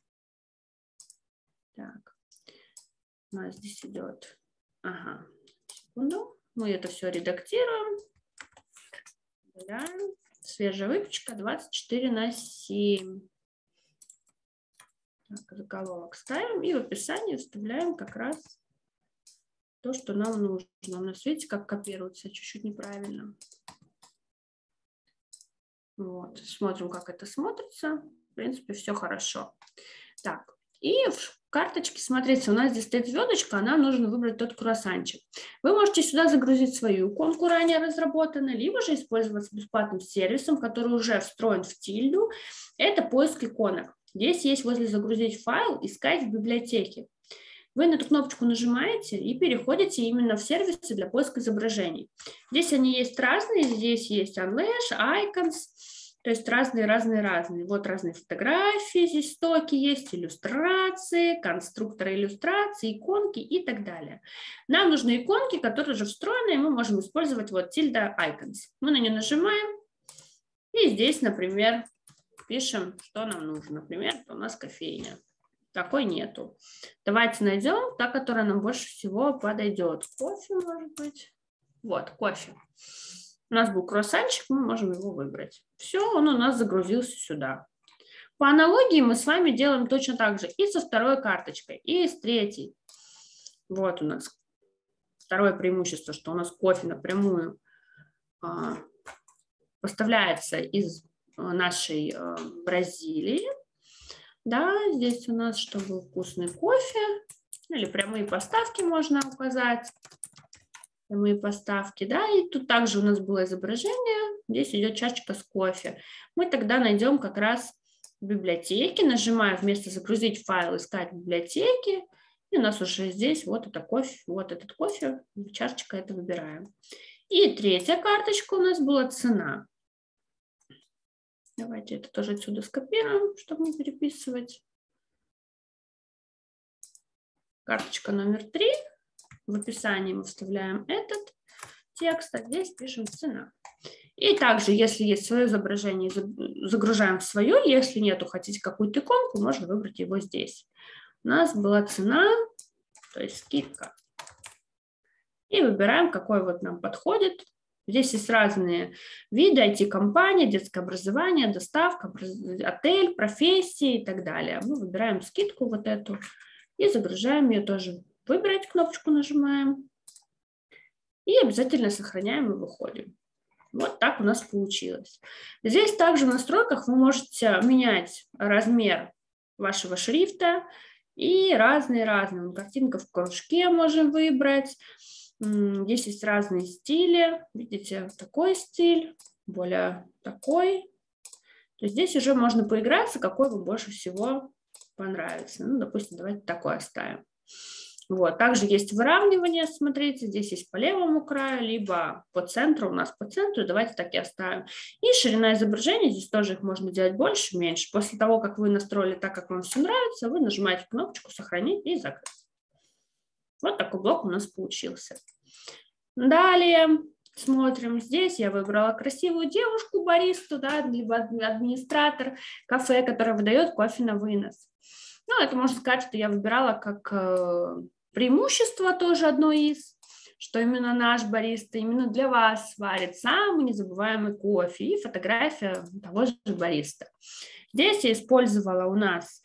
Speaker 2: Так, у нас здесь идет, ага, секунду, мы это все редактируем, удаляем. Свежая выпечка двадцать четыре на семь. Так, заголовок ставим и в описании вставляем как раз то, что нам нужно. У нас, видите, как копируется, чуть-чуть неправильно. Вот, смотрим, как это смотрится. В принципе, все хорошо. Так, и в карточке, смотрите, у нас здесь стоит звездочка, нам нужно выбрать тот круассанчик. Вы можете сюда загрузить свою иконку, ранее разработанную, либо же использоваться бесплатным сервисом, который уже встроен в тильду. Это поиск иконок. Здесь есть возле «Загрузить файл», «Искать в библиотеке». Вы на эту кнопочку нажимаете и переходите именно в сервисы для поиска изображений. Здесь они есть разные, здесь есть Unlash, Icons, то есть разные-разные-разные. Вот разные фотографии, здесь стоки есть, иллюстрации, конструкторы иллюстраций, иконки и так далее. Нам нужны иконки, которые уже встроены, и мы можем использовать вот tilde Icons. Мы на нее нажимаем, и здесь, например, пишем, что нам нужно. Например, у нас кофейня. Такой нету. Давайте найдем та, которая нам больше всего подойдет. Кофе, может быть. Вот, кофе. У нас был круассанчик, мы можем его выбрать. Все, он у нас загрузился сюда. По аналогии мы с вами делаем точно так же и со второй карточкой, и с третьей. Вот у нас второе преимущество, что у нас кофе напрямую а, поставляется из нашей а, Бразилии. Да, здесь у нас, что был вкусный кофе, или прямые поставки можно указать. Прямые поставки, да, и тут также у нас было изображение, здесь идет чашечка с кофе. Мы тогда найдем как раз в библиотеке, нажимая вместо «Загрузить файл», «Искать в библиотеке», и у нас уже здесь вот это кофе, вот этот кофе, чашечка это выбираем. И третья карточка у нас была «Цена». Давайте это тоже отсюда скопируем, чтобы не переписывать. Карточка номер три. В описании мы вставляем этот текст, а здесь пишем «Цена». И также, если есть свое изображение, загружаем в свое. Если нету, хотите какую-то иконку, можно выбрать его здесь. У нас была цена, то есть скидка. И выбираем, какой вот нам подходит. Здесь есть разные виды: ай ти-компания, детское образование, доставка, отель, профессии и так далее. Мы выбираем скидку вот эту и загружаем ее тоже. Выбрать кнопочку нажимаем и обязательно сохраняем и выходим. Вот так у нас получилось. Здесь также в настройках вы можете менять размер вашего шрифта и разные-разные. Картинка в кружке можем выбрать. Здесь есть разные стили. Видите, такой стиль, более такой. То есть здесь уже можно поиграться, какой вам больше всего понравится. Ну, допустим, давайте такой оставим. Вот. Также есть выравнивание, смотрите, здесь есть по левому краю, либо по центру, у нас по центру, давайте так и оставим. И ширина изображения, здесь тоже их можно делать больше, меньше. После того, как вы настроили так, как вам все нравится, вы нажимаете кнопочку «Сохранить» и «Закрыть». Вот такой блок у нас получился. Далее смотрим, здесь я выбрала красивую девушку, баристу, да, либо администратор кафе, который выдает кофе на вынос. Ну, это можно сказать, что я выбирала как преимущество тоже одно из, что именно наш бариста именно для вас варит самый незабываемый кофе, и фотография того же бариста. Здесь я использовала у нас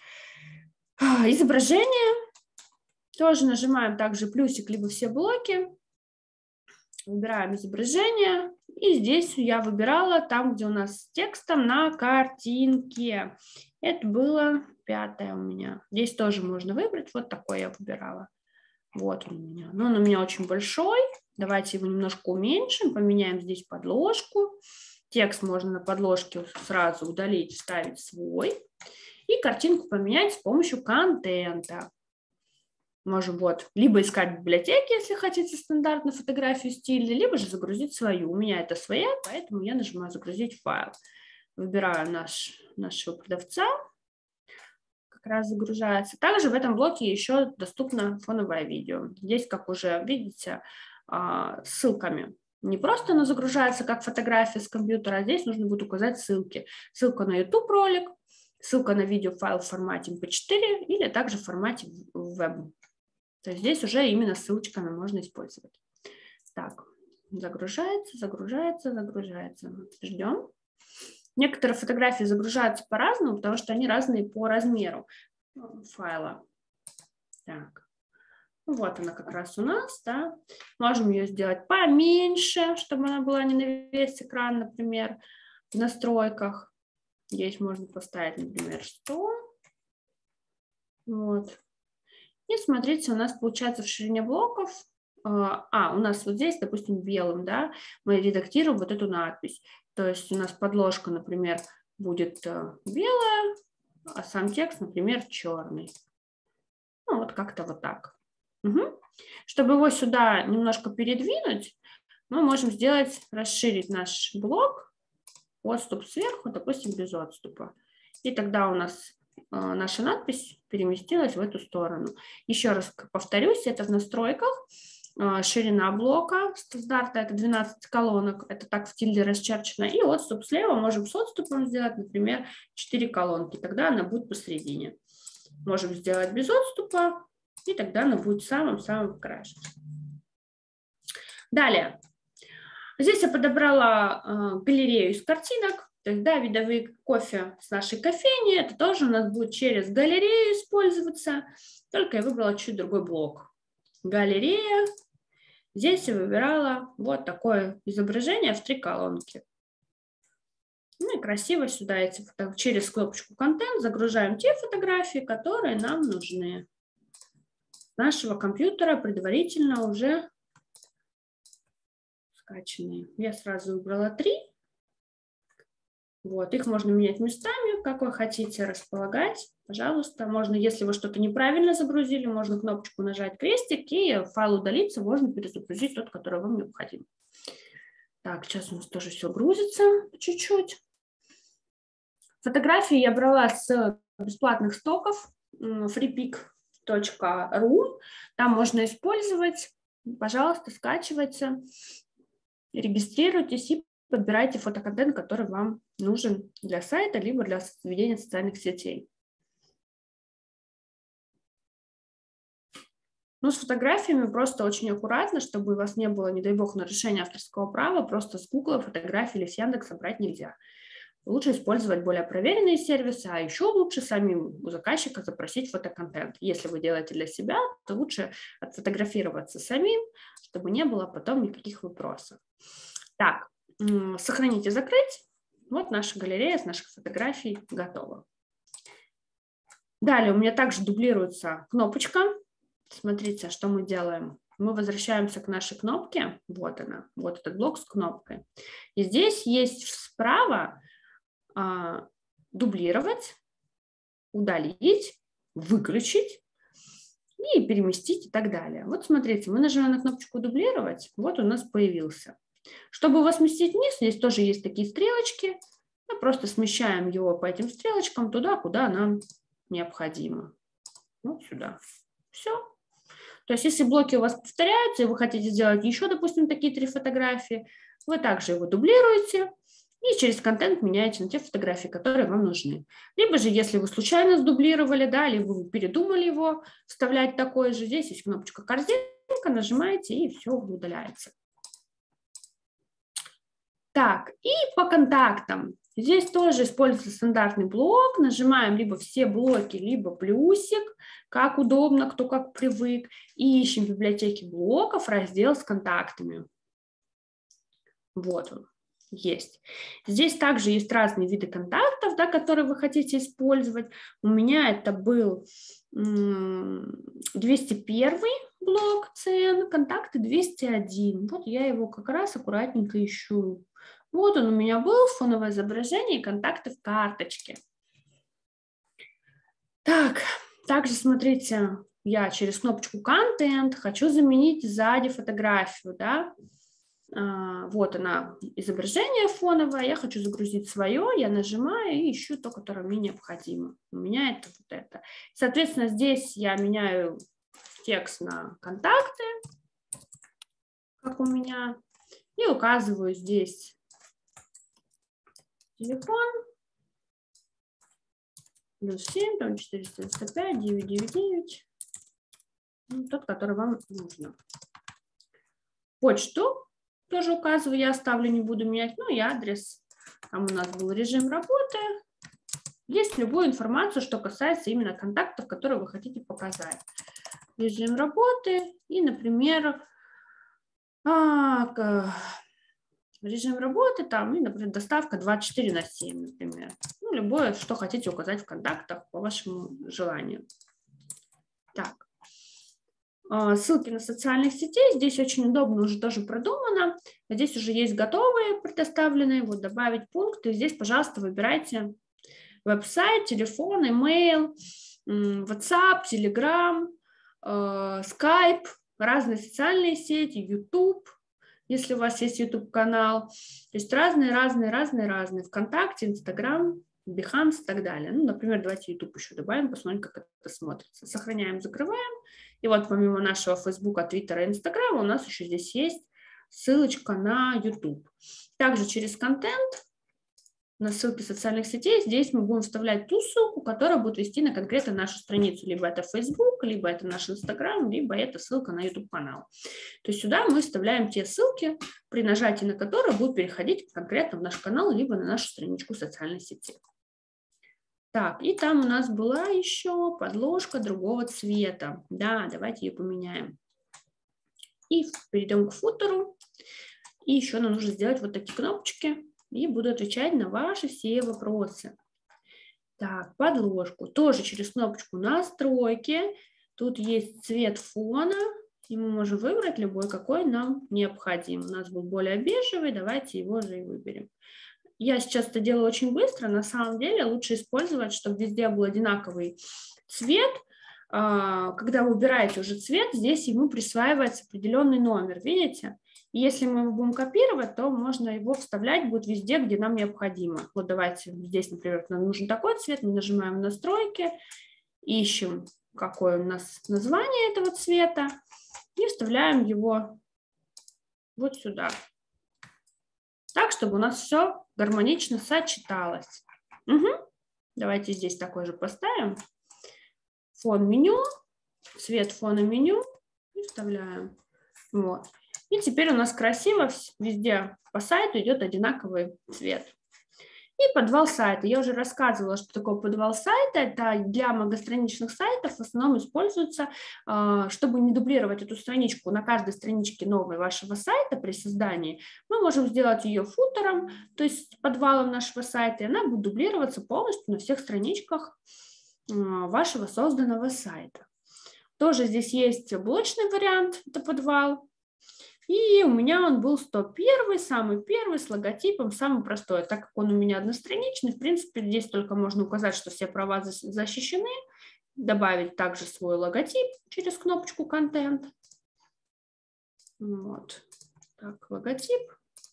Speaker 2: изображение, тоже нажимаем также плюсик, либо все блоки, Выбираем изображение. И здесь я выбирала там, где у нас с текстом на картинке. Это было пятое у меня. Здесь тоже можно выбрать. Вот такой я выбирала. Вот он у меня. Но он у меня очень большой. Давайте его немножко уменьшим. Поменяем здесь подложку. Текст можно на подложке сразу удалить, вставить свой. И картинку поменять с помощью контента. Можем вот либо искать в библиотеке, если хотите стандартную фотографию стиля, либо же загрузить свою. У меня это своя, поэтому я нажимаю «Загрузить файл». Выбираю наш, нашего продавца. Как раз загружается. Также в этом блоке еще доступно фоновое видео. Здесь, как уже видите, ссылками. Не просто оно загружается как фотография с компьютера, а здесь нужно будет указать ссылки. Ссылка на YouTube ролик, ссылка на видеофайл в формате эм пэ четыре или также в формате веб. То есть здесь уже именно ссылочками можно использовать. Так, загружается, загружается, загружается. Ждем. Некоторые фотографии загружаются по-разному, потому что они разные по размеру файла. Так, вот она как раз у нас, да. Можем ее сделать поменьше, чтобы она была не на весь экран, например, в настройках. Здесь можно поставить, например, сто. Вот. И смотрите, у нас получается в ширине блоков, а, у нас вот здесь, допустим, белым, да, мы редактируем вот эту надпись. То есть у нас подложка, например, будет белая, а сам текст, например, черный. Ну, вот как-то вот так. Угу. Чтобы его сюда немножко передвинуть, мы можем сделать, расширить наш блок, отступ сверху, допустим, без отступа. И тогда у нас наша надпись переместилась в эту сторону. Еще раз повторюсь, это в настройках. Ширина блока стандарта это двенадцать колонок, это так в тильде расчерчено. И отступ слева можем с отступом сделать, например, четыре колонки. Тогда она будет посередине. Можем сделать без отступа, и тогда она будет самым-самым краешке. Далее. Здесь я подобрала галерею из картинок. То есть, да, видовые кофе с нашей кофейни, это тоже у нас будет через галерею использоваться, только я выбрала чуть другой блок. Галерея. Здесь я выбирала вот такое изображение в три колонки. Ну и красиво сюда эти, через кнопочку «Контент» загружаем те фотографии, которые нам нужны. С нашего компьютера предварительно уже скачанные. Я сразу выбрала три. Вот, их можно менять местами, как вы хотите располагать. Пожалуйста, можно, если вы что-то неправильно загрузили, можно кнопочку нажать крестик, и файл удалится, можно перезагрузить тот, который вам необходим. Так, сейчас у нас тоже все грузится чуть-чуть. Фотографии я брала с бесплатных стоков freepik точка ру. Там можно использовать. Пожалуйста, скачивайте, регистрируйтесь и подбирайте фотоконтент, который вам нужен для сайта, либо для ведения социальных сетей. Ну, с фотографиями просто очень аккуратно, чтобы у вас не было, не дай бог, нарушения авторского права, просто с Google фотографии или с Яндекса брать нельзя. Лучше использовать более проверенные сервисы, а еще лучше самим у заказчика запросить фотоконтент. Если вы делаете для себя, то лучше отфотографироваться самим, чтобы не было потом никаких вопросов. Так. Сохранить и закрыть. Вот наша галерея с наших фотографий готова. Далее у меня также дублируется кнопочка. Смотрите, что мы делаем. Мы возвращаемся к нашей кнопке. Вот она, вот этот блок с кнопкой. И здесь есть справа а, дублировать, удалить, выключить и переместить и так далее. Вот смотрите, мы нажимаем на кнопочку дублировать. Вот у нас появился. Чтобы его сместить вниз, здесь тоже есть такие стрелочки. Мы просто смещаем его по этим стрелочкам туда, куда нам необходимо. Вот сюда. Все. То есть, если блоки у вас повторяются, и вы хотите сделать еще, допустим, такие три фотографии, вы также его дублируете и через контент меняете на те фотографии, которые вам нужны. Либо же, если вы случайно сдублировали, да, либо вы передумали его вставлять такой же, здесь есть кнопочка «Корзинка», нажимаете, и все удаляется. Так, и по контактам. Здесь тоже используется стандартный блок. Нажимаем либо все блоки, либо плюсик, как удобно, кто как привык. И ищем в библиотеке блоков раздел с контактами. Вот он, есть. Здесь также есть разные виды контактов, да, которые вы хотите использовать. У меня это был двести первый блок цен, контакты двести один. Вот я его как раз аккуратненько ищу. Вот он у меня был, фоновое изображение и контакты в карточке. Так, также смотрите, я через кнопочку «Контент» хочу заменить сзади фотографию, да. А, вот она, изображение фоновое, я хочу загрузить свое, я нажимаю и ищу то, которое мне необходимо. У меня это вот это. Соответственно, здесь я меняю текст на контакты, как у меня, и указываю здесь телефон. Плюс семь, там четыреста девяносто пять, девятьсот девяносто девять. Ну, тот, который вам нужно. Почту тоже указываю, я оставлю, не буду менять. Ну и адрес. Там у нас был режим работы. Есть любую информацию, что касается именно контактов, которые вы хотите показать. Режим работы и, например, а, режим работы, там, и, например, доставка двадцать четыре на семь, например. Ну, любое, что хотите указать в контактах по вашему желанию. Так. Ссылки на социальных сетей. Здесь очень удобно, уже тоже продумано. Здесь уже есть готовые предоставленные. Вот добавить пункты. Здесь, пожалуйста, выбирайте веб-сайт, телефон, имейл, WhatsApp, Telegram, Skype, разные социальные сети, YouTube, если у вас есть YouTube-канал. То есть разные, разные, разные, разные. ВКонтакте, Instagram, Behance и так далее. Ну, например, давайте YouTube еще добавим, посмотрим, как это смотрится. Сохраняем, закрываем. И вот помимо нашего Facebook, Twitter и Instagram у нас еще здесь есть ссылочка на YouTube. Также через контент на ссылки социальных сетей здесь мы будем вставлять ту ссылку, которая будет вести на конкретно нашу страницу. Либо это Facebook, либо это наш Instagram, либо это ссылка на YouTube-канал. То есть сюда мы вставляем те ссылки, при нажатии на которые будут переходить конкретно в наш канал, либо на нашу страничку социальной сети. Так, и там у нас была еще подложка другого цвета. Да, давайте ее поменяем. И перейдем к футеру. И еще нам нужно сделать вот такие кнопочки. И буду отвечать на ваши все вопросы. Так, подложку. Тоже через кнопочку настройки. Тут есть цвет фона. И мы можем выбрать любой, какой нам необходим. У нас был более бежевый. Давайте его же и выберем. Я сейчас это делаю очень быстро. На самом деле лучше использовать, чтобы везде был одинаковый цвет. Когда вы выбираете уже цвет, здесь ему присваивается определенный номер. Видите? И если мы его будем копировать, то можно его вставлять будет везде, где нам необходимо. Вот давайте здесь, например, нам нужен такой цвет. Мы нажимаем настройки, ищем, какое у нас название этого цвета и вставляем его вот сюда. Так, чтобы у нас все гармонично сочеталось. Угу. Давайте здесь такой же поставим. Фон меню, цвет фона меню и вставляем. Вот. И теперь у нас красиво везде по сайту идет одинаковый цвет. И подвал сайта. Я уже рассказывала, что такое подвал сайта. Это для многостраничных сайтов в основном используется, чтобы не дублировать эту страничку на каждой страничке новой вашего сайта при создании. Мы можем сделать ее футером, то есть подвалом нашего сайта, и она будет дублироваться полностью на всех страничках вашего созданного сайта. Тоже здесь есть блочный вариант, это подвал. И у меня он был сто первый, самый первый, с логотипом, самый простой. Так как он у меня одностраничный, в принципе, здесь только можно указать, что все права защищены, добавить также свой логотип через кнопочку «Контент». Вот. Так, логотип.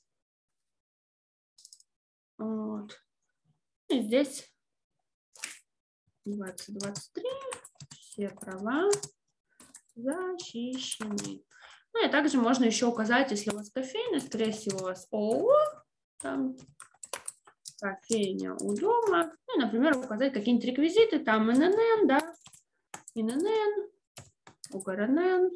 Speaker 2: Вот. И здесь двадцать двадцать три, все права защищены. Ну и также можно еще указать, если у вас кофейня, скорее всего, у вас ООО, там, кофейня у дома, ну, и, например, указать какие-нибудь реквизиты, там ИНН, да, ИНН, УГРН,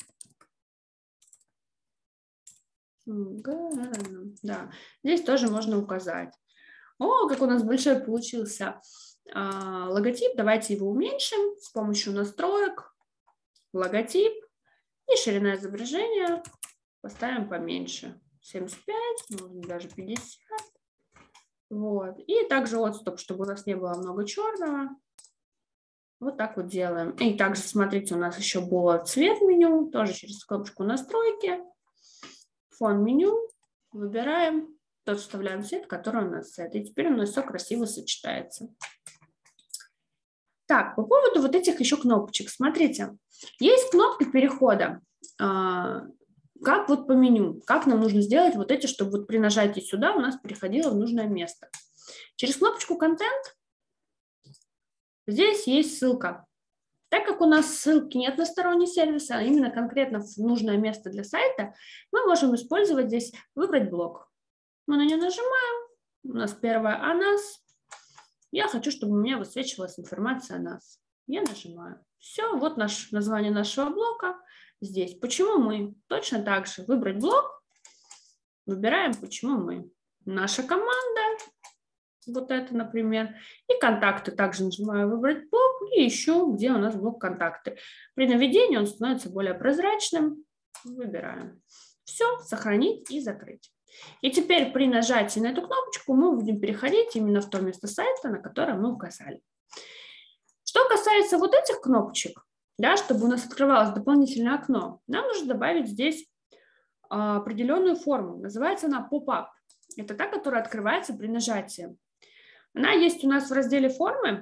Speaker 2: УГРН, да, здесь тоже можно указать. О, как у нас большой получился а, логотип, давайте его уменьшим с помощью настроек, логотип. И ширина изображения поставим поменьше. семьдесят пять, можно даже пятьдесят. Вот. И также отступ, чтобы у нас не было много черного. Вот так вот делаем. И также, смотрите, у нас еще было цвет меню, тоже через кнопочку настройки. Фон меню. Выбираем, тот вставляем цвет, который у нас цвет. И теперь у нас все красиво сочетается. Так, по поводу вот этих еще кнопочек. Смотрите, есть кнопки перехода. Как вот по меню, как нам нужно сделать вот эти, чтобы вот при нажатии сюда у нас переходило в нужное место. Через кнопочку «Контент» здесь есть ссылка. Так как у нас ссылки нет на сторонний сервис, а именно конкретно в нужное место для сайта, мы можем использовать здесь, выбрать блок. Мы на нее нажимаем, у нас первое «О нас». Я хочу, чтобы у меня высвечивалась информация о нас. Я нажимаю. Все, вот наш, название нашего блока. Здесь «Почему мы?». Точно так же выбрать блок, выбираем «Почему мы?». Наша команда, вот это, например, и контакты. Также нажимаю «Выбрать блок» и ищу, где у нас блок «Контакты». При наведении он становится более прозрачным. Выбираем. Все, сохранить и закрыть. И теперь при нажатии на эту кнопочку мы будем переходить именно в то место сайта, на которое мы указали. Что касается вот этих кнопочек, да, чтобы у нас открывалось дополнительное окно, нам нужно добавить здесь а, определенную форму. Называется она pop-up. Это та, которая открывается при нажатии. Она есть у нас в разделе «Формы».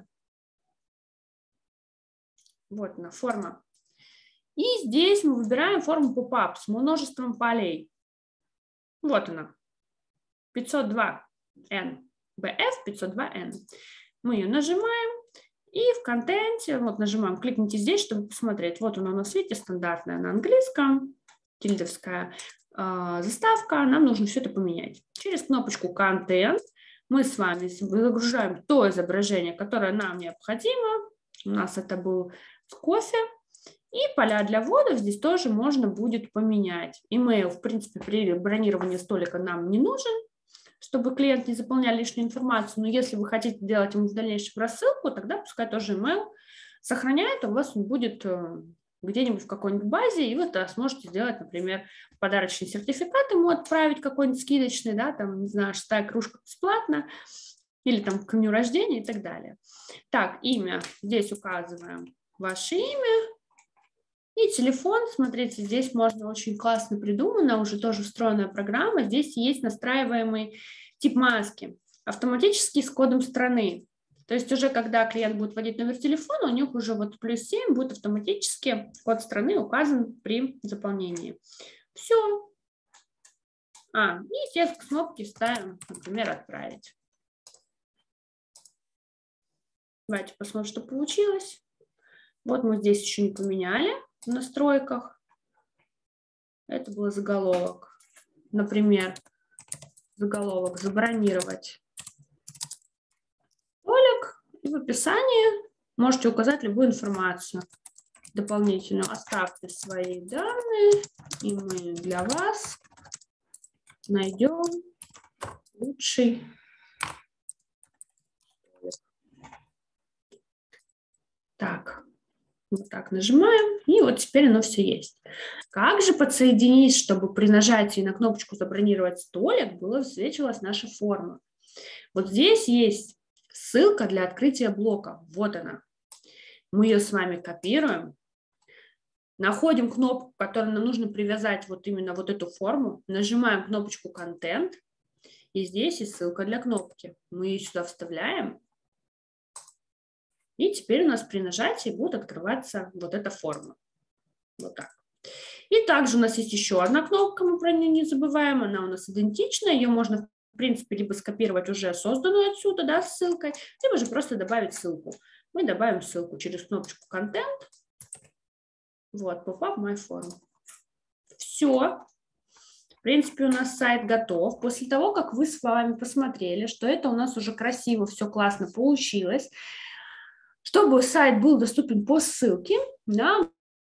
Speaker 2: Вот она, форма. И здесь мы выбираем форму pop-up с множеством полей. Вот она. пятьсот два эн. би эф пятьсот два эн. Мы ее нажимаем. И в контенте, вот нажимаем, кликните здесь, чтобы посмотреть. Вот она у нас, видите, стандартная на английском, тильдовская э, заставка. Нам нужно все это поменять. Через кнопочку «Контент» мы с вами загружаем то изображение, которое нам необходимо. У нас это был кофе. И поля для вводов здесь тоже можно будет поменять. Email, в принципе, при бронировании столика нам не нужен, чтобы клиент не заполнял лишнюю информацию. Но если вы хотите делать ему в дальнейшем рассылку, тогда пускай тоже email сохраняет, у вас он будет где-нибудь в какой-нибудь базе, и вы тогда сможете сделать, например, подарочный сертификат ему отправить какой-нибудь скидочный, да, там, не знаю, шестая кружка бесплатно, или там к дню рождения и так далее. Так, имя. Здесь указываем ваше имя. И телефон, смотрите, здесь можно очень классно придумано, уже тоже встроенная программа. Здесь есть настраиваемый тип маски, автоматически с кодом страны. То есть уже когда клиент будет вводить номер телефона, у них уже вот плюс семь будет автоматически код страны указан при заполнении. Все. А, и текст кнопки ставим, например, «Отправить». Давайте посмотрим, что получилось. Вот мы здесь еще не поменяли в настройках. Это был заголовок. Например, заголовок «Забронировать столик». И в описании можете указать любую информацию дополнительную. Оставьте свои данные, и мы для вас найдем лучший столик. Так. Вот так нажимаем, и вот теперь оно все есть. Как же подсоединить, чтобы при нажатии на кнопочку «Забронировать столик» была высвечивалась наша форма? Вот здесь есть ссылка для открытия блока. Вот она. Мы ее с вами копируем, находим кнопку, которую нам нужно привязать вот именно вот эту форму, нажимаем кнопочку «Контент», и здесь есть ссылка для кнопки. Мы ее сюда вставляем. И теперь у нас при нажатии будет открываться вот эта форма. Вот так. И также у нас есть еще одна кнопка, мы про нее не забываем. Она у нас идентичная. Ее можно, в принципе, либо скопировать уже созданную отсюда, да, ссылкой, либо же просто добавить ссылку. Мы добавим ссылку через кнопочку «Контент». Вот, pop-up My Form. Все. В принципе, у нас сайт готов. После того, как вы с вами посмотрели, что это у нас уже красиво, все классно получилось, чтобы сайт был доступен по ссылке, нам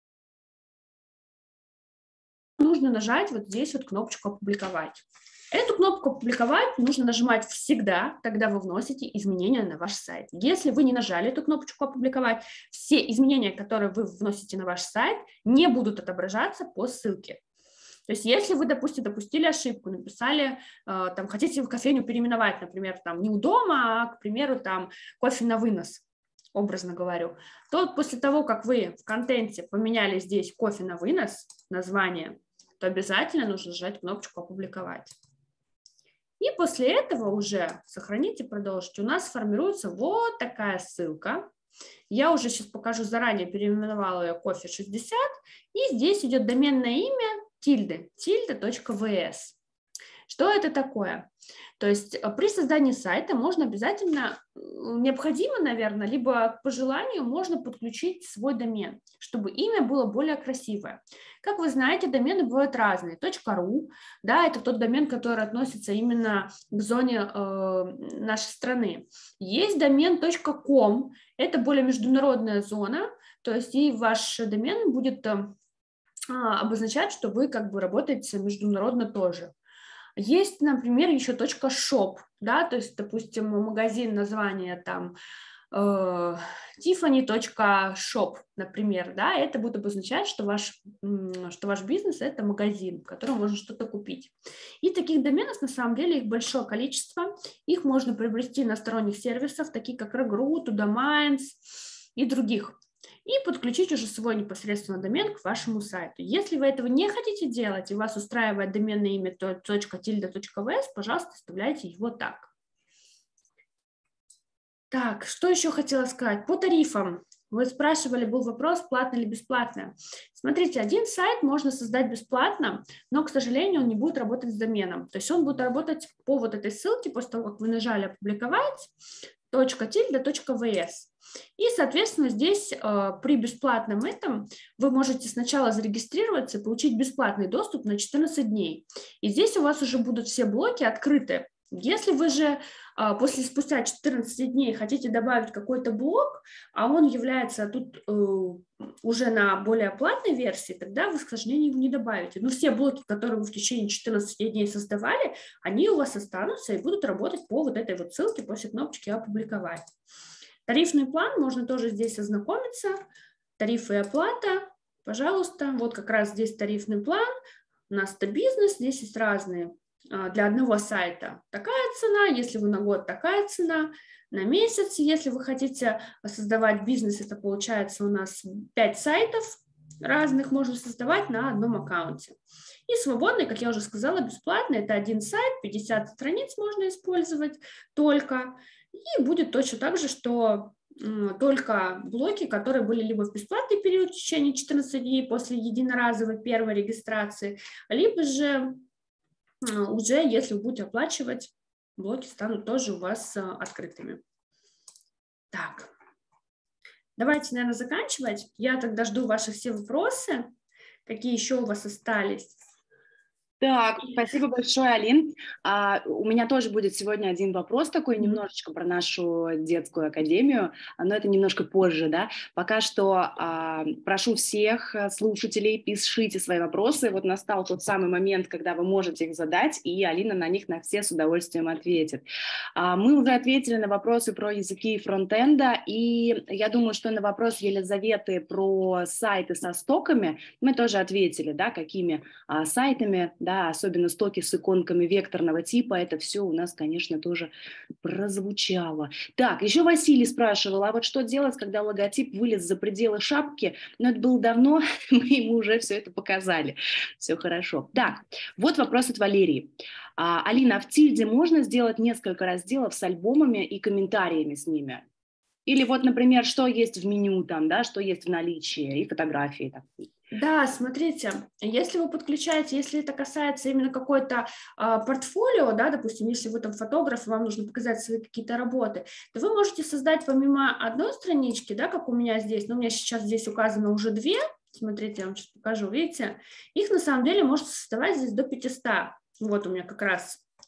Speaker 2: нужно нажать вот здесь вот кнопочку «Опубликовать». Эту кнопку «Опубликовать» нужно нажимать всегда, когда вы вносите изменения на ваш сайт. Если вы не нажали эту кнопочку «Опубликовать», все изменения, которые вы вносите на ваш сайт, не будут отображаться по ссылке. То есть если вы, допустим, допустили ошибку, написали, там, хотите кофейню переименовать, например, там, не у дома, а, к примеру, там, кофе на вынос, образно говорю, то после того, как вы в контенте поменяли здесь кофе на вынос, название, то обязательно нужно нажать кнопочку «Опубликовать». И после этого уже сохранить и продолжить. У нас формируется вот такая ссылка. Я уже сейчас покажу, заранее переименовала ее кофе шестьдесят, и здесь идет доменное имя тильды, tilde.vs. Что это такое? То есть при создании сайта можно обязательно, необходимо, наверное, либо по желанию можно подключить свой домен, чтобы имя было более красивое. Как вы знаете, домены бывают разные. .ru, да, это тот домен, который относится именно к зоне э, нашей страны. Есть домен .com, это более международная зона, то есть и ваш домен будет э, обозначать, что вы как бы работаете международно тоже. Есть, например, еще .shop, да, то есть, допустим, магазин, название там э, tiffany.shop, например, да, это будет обозначать, что ваш, что ваш бизнес – это магазин, в котором можно что-то купить. И таких доменов, на самом деле, их большое количество, их можно приобрести на сторонних сервисах, таких как Regru, Domains и других, и подключить уже свой непосредственно домен к вашему сайту. Если вы этого не хотите делать, и вас устраивает доменное имя .tilde.vs, пожалуйста, оставляйте его так. Так, что еще хотела сказать? По тарифам. Вы спрашивали, был вопрос, платно или бесплатно. Смотрите, один сайт можно создать бесплатно, но, к сожалению, он не будет работать с доменом. То есть он будет работать по вот этой ссылке, после того, как вы нажали «Опубликовать», .tilde.vs. И, соответственно, здесь э, при бесплатном этом вы можете сначала зарегистрироваться и получить бесплатный доступ на четырнадцать дней. И здесь у вас уже будут все блоки открыты. Если вы же э, после спустя четырнадцать дней хотите добавить какой-то блок, а он является тут э, уже на более платной версии, тогда вы, к сожалению, его не добавите. Но все блоки, которые вы в течение четырнадцати дней создавали, они у вас останутся и будут работать по вот этой вот ссылке после кнопочки «Опубликовать». Тарифный план, можно тоже здесь ознакомиться. Тарифы и оплата, пожалуйста. Вот как раз здесь тарифный план. У нас это бизнес, здесь есть разные. Для одного сайта такая цена, если вы на год такая цена, на месяц. Если вы хотите создавать бизнес, это получается у нас пять сайтов разных можно создавать на одном аккаунте. И свободный, как я уже сказала, бесплатный, это один сайт, пятьдесят страниц можно использовать только. И будет точно так же, что только блоки, которые были либо в бесплатный период в течение четырнадцати дней после единоразовой первой регистрации, либо же уже, если вы будете оплачивать, блоки станут тоже у вас открытыми. Так, давайте, наверное, заканчивать. Я тогда жду ваши все вопросы, какие еще у вас остались.
Speaker 1: Так, спасибо большое, Алин. А, у меня тоже будет сегодня один вопрос такой, немножечко про нашу детскую академию, но это немножко позже, да. Пока что а, прошу всех слушателей, пишите свои вопросы. Вот настал тот самый момент, когда вы можете их задать, и Алина на них на все с удовольствием ответит. А, мы уже ответили на вопросы про языки фронтенда, и я думаю, что на вопрос Елизаветы про сайты со стоками мы тоже ответили, да, какими а, сайтами, да, Да, особенно стоки с иконками векторного типа, это все у нас, конечно, тоже прозвучало. Так, еще Василий спрашивал, а вот что делать, когда логотип вылез за пределы шапки? Ну, это было давно, мы ему уже все это показали. Все хорошо. Так, вот вопрос от Валерии. А, Алина, а в Тильде можно сделать несколько разделов с альбомами и комментариями с ними? Или вот, например, что есть в меню там, да, что есть в наличии, и фотографии там.
Speaker 2: Да, смотрите, если вы подключаете, если это касается именно какой-то э, портфолио, да, допустим, если вы там фотограф, вам нужно показать свои какие-то работы, то вы можете создать помимо одной странички, да, как у меня здесь, но у меня сейчас здесь указано уже две, смотрите, я вам сейчас покажу, видите, их на самом деле можно создавать здесь до пятисот. Вот у меня как раз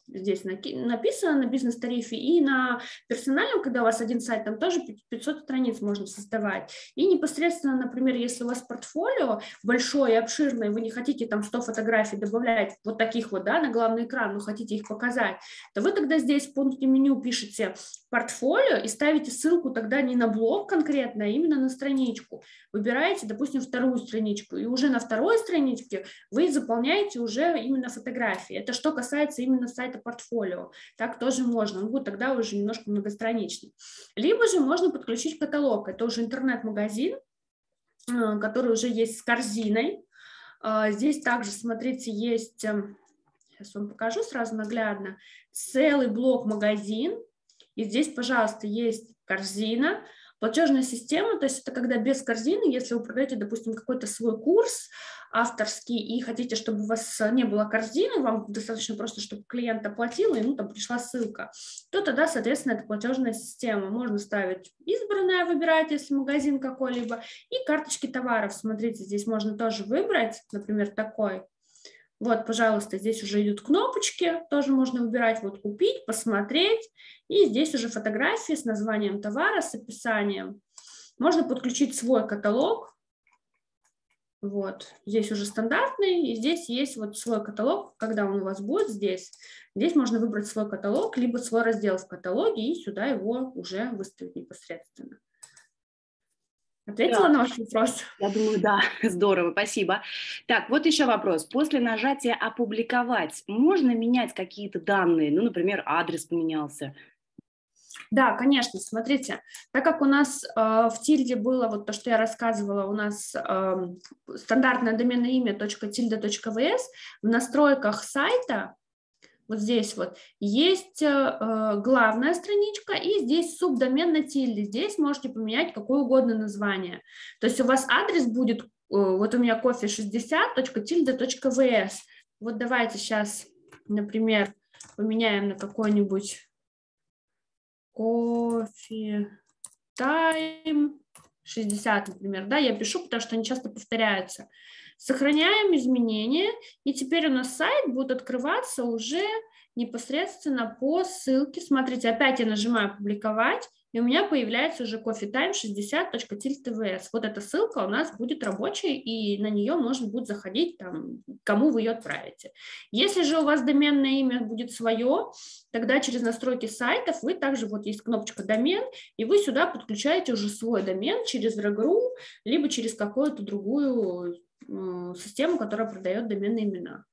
Speaker 2: здесь написано на бизнес-тарифе, и на персональном, когда у вас один сайт, там тоже пятьсот страниц можно создавать. И непосредственно, например, если у вас портфолио большое и обширное, вы не хотите там сто фотографий добавлять вот таких вот, да, на главный экран, но хотите их показать, то вы тогда здесь в пункте меню пишете портфолио и ставите ссылку тогда не на блог конкретно, а именно на страничку. Выбираете, допустим, вторую страничку, и уже на второй страничке вы заполняете уже именно фотографии. Это что касается именно сайта портфолио. Так тоже можно, он будет тогда уже немножко многостраничный. Либо же можно подключить каталог. Это уже интернет-магазин, который уже есть с корзиной. Здесь также, смотрите, есть, сейчас вам покажу сразу наглядно, целый блок-магазин. И здесь, пожалуйста, есть корзина, платежная система, то есть это когда без корзины, если вы продаете, допустим, какой-то свой курс авторский и хотите, чтобы у вас не было корзины, вам достаточно просто, чтобы клиент оплатил, и ему там пришла ссылка, то тогда, соответственно, это платежная система. Можно ставить избранное, выбирать, если магазин какой-либо, и карточки товаров. Смотрите, здесь можно тоже выбрать, например, такой. Вот, пожалуйста, здесь уже идут кнопочки, тоже можно выбирать, вот купить, посмотреть, и здесь уже фотографии с названием товара, с описанием. Можно подключить свой каталог, вот, здесь уже стандартный, и здесь есть вот свой каталог, когда он у вас будет здесь, здесь можно выбрать свой каталог, либо свой раздел в каталоге, и сюда его уже выставить непосредственно. Ответила
Speaker 1: Да.
Speaker 2: на ваш вопрос?
Speaker 1: Я думаю, да, здорово, спасибо. Так, вот еще вопрос. После нажатия «Опубликовать» можно менять какие-то данные? Ну, например, адрес поменялся.
Speaker 2: Да, конечно, смотрите, так как у нас э, в тильде было, вот то, что я рассказывала, у нас э, стандартное доменное имя .tilde.vs, в настройках сайта, вот здесь вот, есть э, главная страничка, и здесь субдомен на тильде. Здесь можете поменять какое угодно название. То есть у вас адрес будет, э, вот у меня кофе шестьдесят точка tilde точка vs. Вот давайте сейчас, например, поменяем на какой-нибудь кофе тайм шестьдесят, например. Да, я пишу, потому что они часто повторяются. Сохраняем изменения, и теперь у нас сайт будет открываться уже непосредственно по ссылке. Смотрите, опять я нажимаю «Публиковать», и у меня появляется уже кофе тайм шестьдесят точка tilde.vs. Вот эта ссылка у нас будет рабочей, и на нее можно будет заходить, там, кому вы ее отправите. Если же у вас доменное имя будет свое, тогда через настройки сайтов вы также, вот есть кнопочка «Домен», и вы сюда подключаете уже свой домен через Drag.ru, либо через какую-то другую систему, которая продает доменные имена.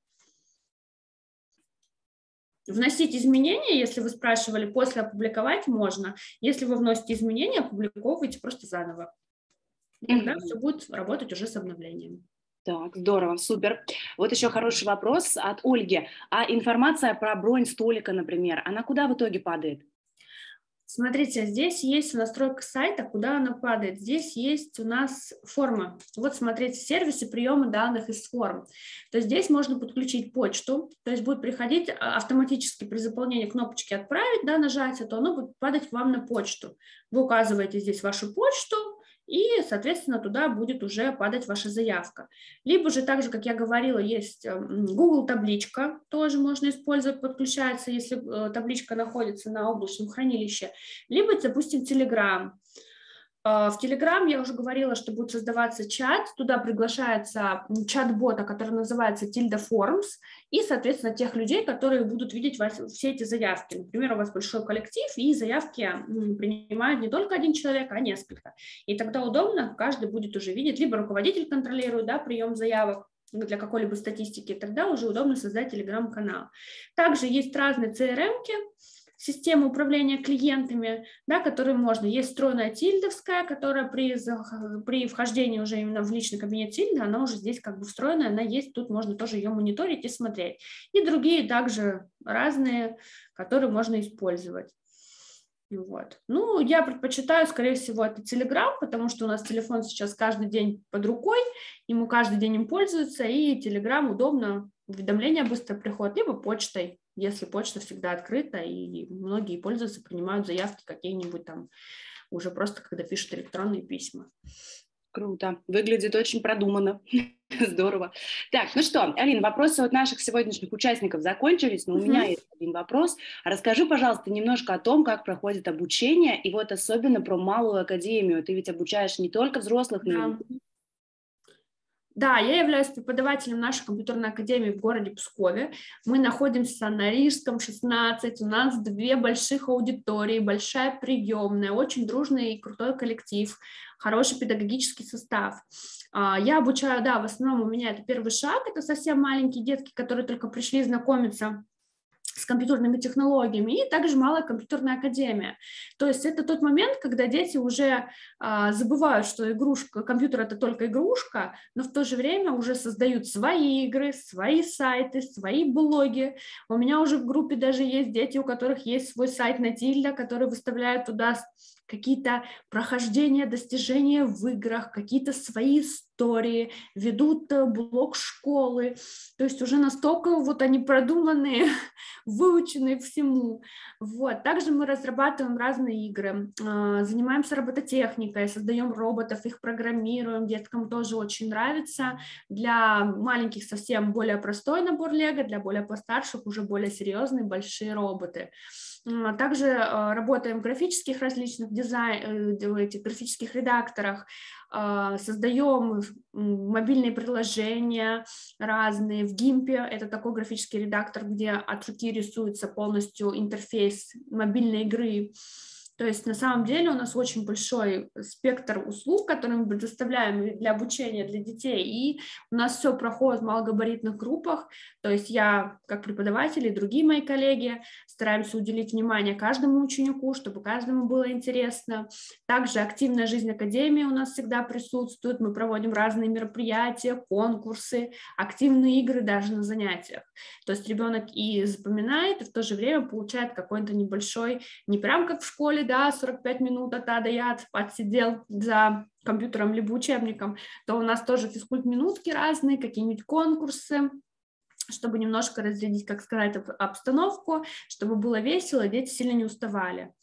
Speaker 2: Вносить изменения, если вы спрашивали, после «Опубликовать» можно. Если вы вносите изменения, опубликовывайте просто заново. И тогда mm-hmm. все будет работать уже с обновлением.
Speaker 1: Так, здорово, супер. Вот еще хороший вопрос от Ольги. А информация про бронь столика, например, она куда в итоге падает?
Speaker 2: Смотрите, здесь есть настройка сайта, куда она падает. Здесь есть у нас форма. Вот смотрите, сервисы приема данных из форм. То есть здесь можно подключить почту, то есть будет приходить автоматически при заполнении кнопочки «Отправить», да, нажатие, то оно будет падать к вам на почту. Вы указываете здесь вашу почту, и, соответственно, туда будет уже падать ваша заявка. Либо же, так же, как я говорила, есть Google табличка, тоже можно использовать, подключается, если табличка находится на облачном хранилище. Либо, допустим, Telegram. В Telegram я уже говорила, что будет создаваться чат, туда приглашается чат-бота, который называется Tilde Forms, и, соответственно, тех людей, которые будут видеть вас, все эти заявки. Например, у вас большой коллектив, и заявки принимает не только один человек, а несколько. И тогда удобно, каждый будет уже видеть, либо руководитель контролирует, да, прием заявок для какой-либо статистики, тогда уже удобно создать Telegram-канал. Также есть разные си эр эм-ки, система управления клиентами, да, которые можно. Есть встроенная тильдовская, которая при, при вхождении уже именно в личный кабинет тильда, она уже здесь как бы встроенная, она есть, тут можно тоже ее мониторить и смотреть. И другие также разные, которые можно использовать. Вот. Ну, я предпочитаю, скорее всего, это Telegram, потому что у нас телефон сейчас каждый день под рукой, ему каждый день им пользуются, и Telegram удобно, уведомления быстро приходят, либо почтой, если почта всегда открыта, и многие пользуются, принимают заявки какие-нибудь там, уже просто когда пишут электронные письма.
Speaker 1: Круто. Выглядит очень продуманно. Здорово. Так, ну что, Алина, вопросы от наших сегодняшних участников закончились, но у меня
Speaker 2: Мгм.
Speaker 1: есть один вопрос. Расскажи, пожалуйста, немножко о том, как проходит обучение, и вот особенно про малую академию. Ты ведь обучаешь не только взрослых, но и
Speaker 2: Да.
Speaker 1: детей.
Speaker 2: Да, я являюсь преподавателем нашей компьютерной академии в городе Пскове. Мы находимся на Рижском, шестнадцать. У нас две больших аудитории, большая приемная, очень дружный и крутой коллектив, хороший педагогический состав. А, Я обучаю, да, в основном у меня это первый шаг, это совсем маленькие детки, которые только пришли знакомиться с компьютерными технологиями, и также малая компьютерная академия. То есть это тот момент, когда дети уже а, забывают, что игрушка, компьютер это только игрушка, но в то же время уже создают свои игры, свои сайты, свои блоги. У меня уже в группе даже есть дети, у которых есть свой сайт на Тильда, которые выставляют туда какие-то прохождения, достижения в играх, какие-то свои истории, ведут блог школы. То есть уже настолько вот они продуманные, выученные всему. Вот. Также мы разрабатываем разные игры, занимаемся робототехникой, создаем роботов, их программируем, деткам тоже очень нравится. Для маленьких совсем более простой набор лего, для более постарших уже более серьезные большие роботы. Также работаем в графических различных дизайн, этих графических редакторах, создаем мобильные приложения разные. В гимпе это такой графический редактор, где от руки рисуется полностью интерфейс мобильной игры. То есть на самом деле у нас очень большой спектр услуг, которые мы предоставляем для обучения для детей, и у нас все проходит в малогабаритных группах, то есть я как преподаватель и другие мои коллеги стараемся уделить внимание каждому ученику, чтобы каждому было интересно. Также активная жизнь академии у нас всегда присутствует, мы проводим разные мероприятия, конкурсы, активные игры даже на занятиях. То есть ребенок и запоминает, и в то же время получает какой-то небольшой, не прям как в школе, да, сорок пять минут от А до Я отсидел за компьютером либо учебником, то у нас тоже физкульт-минутки разные, какие-нибудь конкурсы, чтобы немножко разрядить, как сказать, обстановку, чтобы было весело, дети сильно не уставали.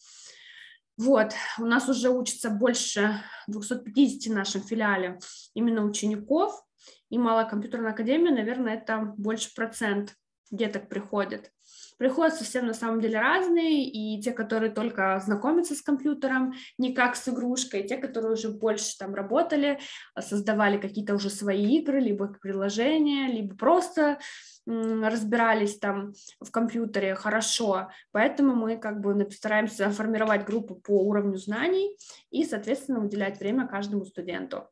Speaker 2: Вот, у нас уже учатся больше двухсот пятидесяти в нашем филиале именно учеников, и малая компьютерная академия, наверное, это больше процент деток приходит. Приходят совсем на самом деле разные, и те, которые только знакомятся с компьютером, не как с игрушкой, и те, которые уже больше там работали, создавали какие-то уже свои игры, либо приложения, либо просто м, разбирались там в компьютере хорошо. Поэтому мы как бы стараемся формировать группу по уровню знаний и, соответственно, уделять время каждому студенту.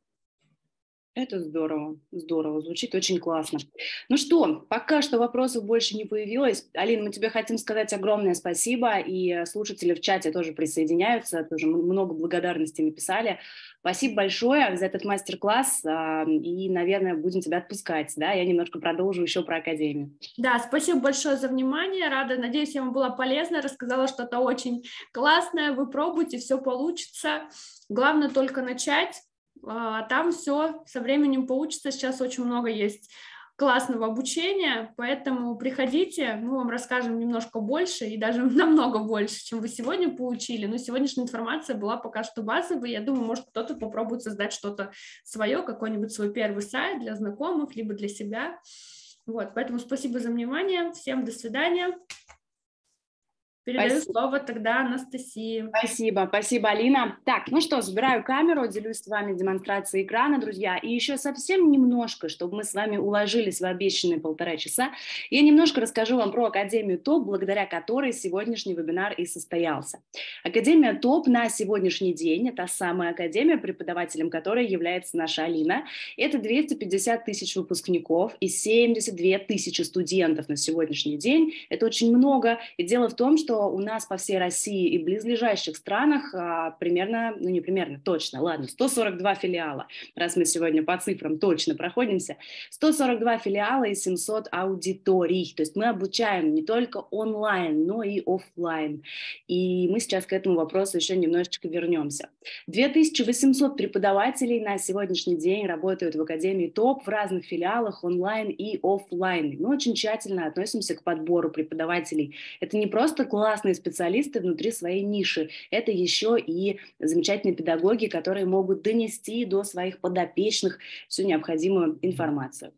Speaker 1: Это здорово, здорово, звучит очень классно. Ну что, пока что вопросов больше не появилось. Алина, мы тебе хотим сказать огромное спасибо, и слушатели в чате тоже присоединяются, тоже много благодарностей написали. Спасибо большое за этот мастер-класс, и, наверное, будем тебя отпускать, да, я немножко продолжу еще про академию.
Speaker 2: Да, спасибо большое за внимание, рада, надеюсь, я вам была полезна, рассказала что-то очень классное, вы пробуйте, все получится, главное только начать. А там все со временем получится. Сейчас очень много есть классного обучения, поэтому приходите, мы вам расскажем немножко больше и даже намного больше, чем вы сегодня получили. Но сегодняшняя информация была пока что базовой. Я думаю, может, кто-то попробует создать что-то свое, какой-нибудь свой первый сайт для знакомых, либо для себя. Вот, поэтому спасибо за внимание. Всем до свидания. Передаю
Speaker 1: Спасибо.
Speaker 2: слово тогда Анастасии.
Speaker 1: Спасибо, спасибо, Алина. Так, ну что, забираю камеру, делюсь с вами демонстрацией экрана, друзья. И еще совсем немножко, чтобы мы с вами уложились в обещанные полтора часа, я немножко расскажу вам про Академию ТОП, благодаря которой сегодняшний вебинар и состоялся. Академия ТОП на сегодняшний день – это самая академия, преподавателем которой является наша Алина. Это двести пятьдесят тысяч выпускников и семьдесят две тысячи студентов на сегодняшний день. Это очень много. И дело в том, что у нас по всей России и близлежащих странах а, примерно, ну не примерно, точно, ладно, сто сорок два филиала, раз мы сегодня по цифрам точно проходимся, сто сорок два филиала и семьсот аудиторий, то есть мы обучаем не только онлайн, но и офлайн, и мы сейчас к этому вопросу еще немножечко вернемся. две тысячи восемьсот преподавателей на сегодняшний день работают в Академии ТОП в разных филиалах онлайн и офлайн. Мы очень тщательно относимся к подбору преподавателей. Это не просто класс, классные специалисты внутри своей ниши. Это еще и замечательные педагоги, которые могут донести до своих подопечных всю необходимую информацию.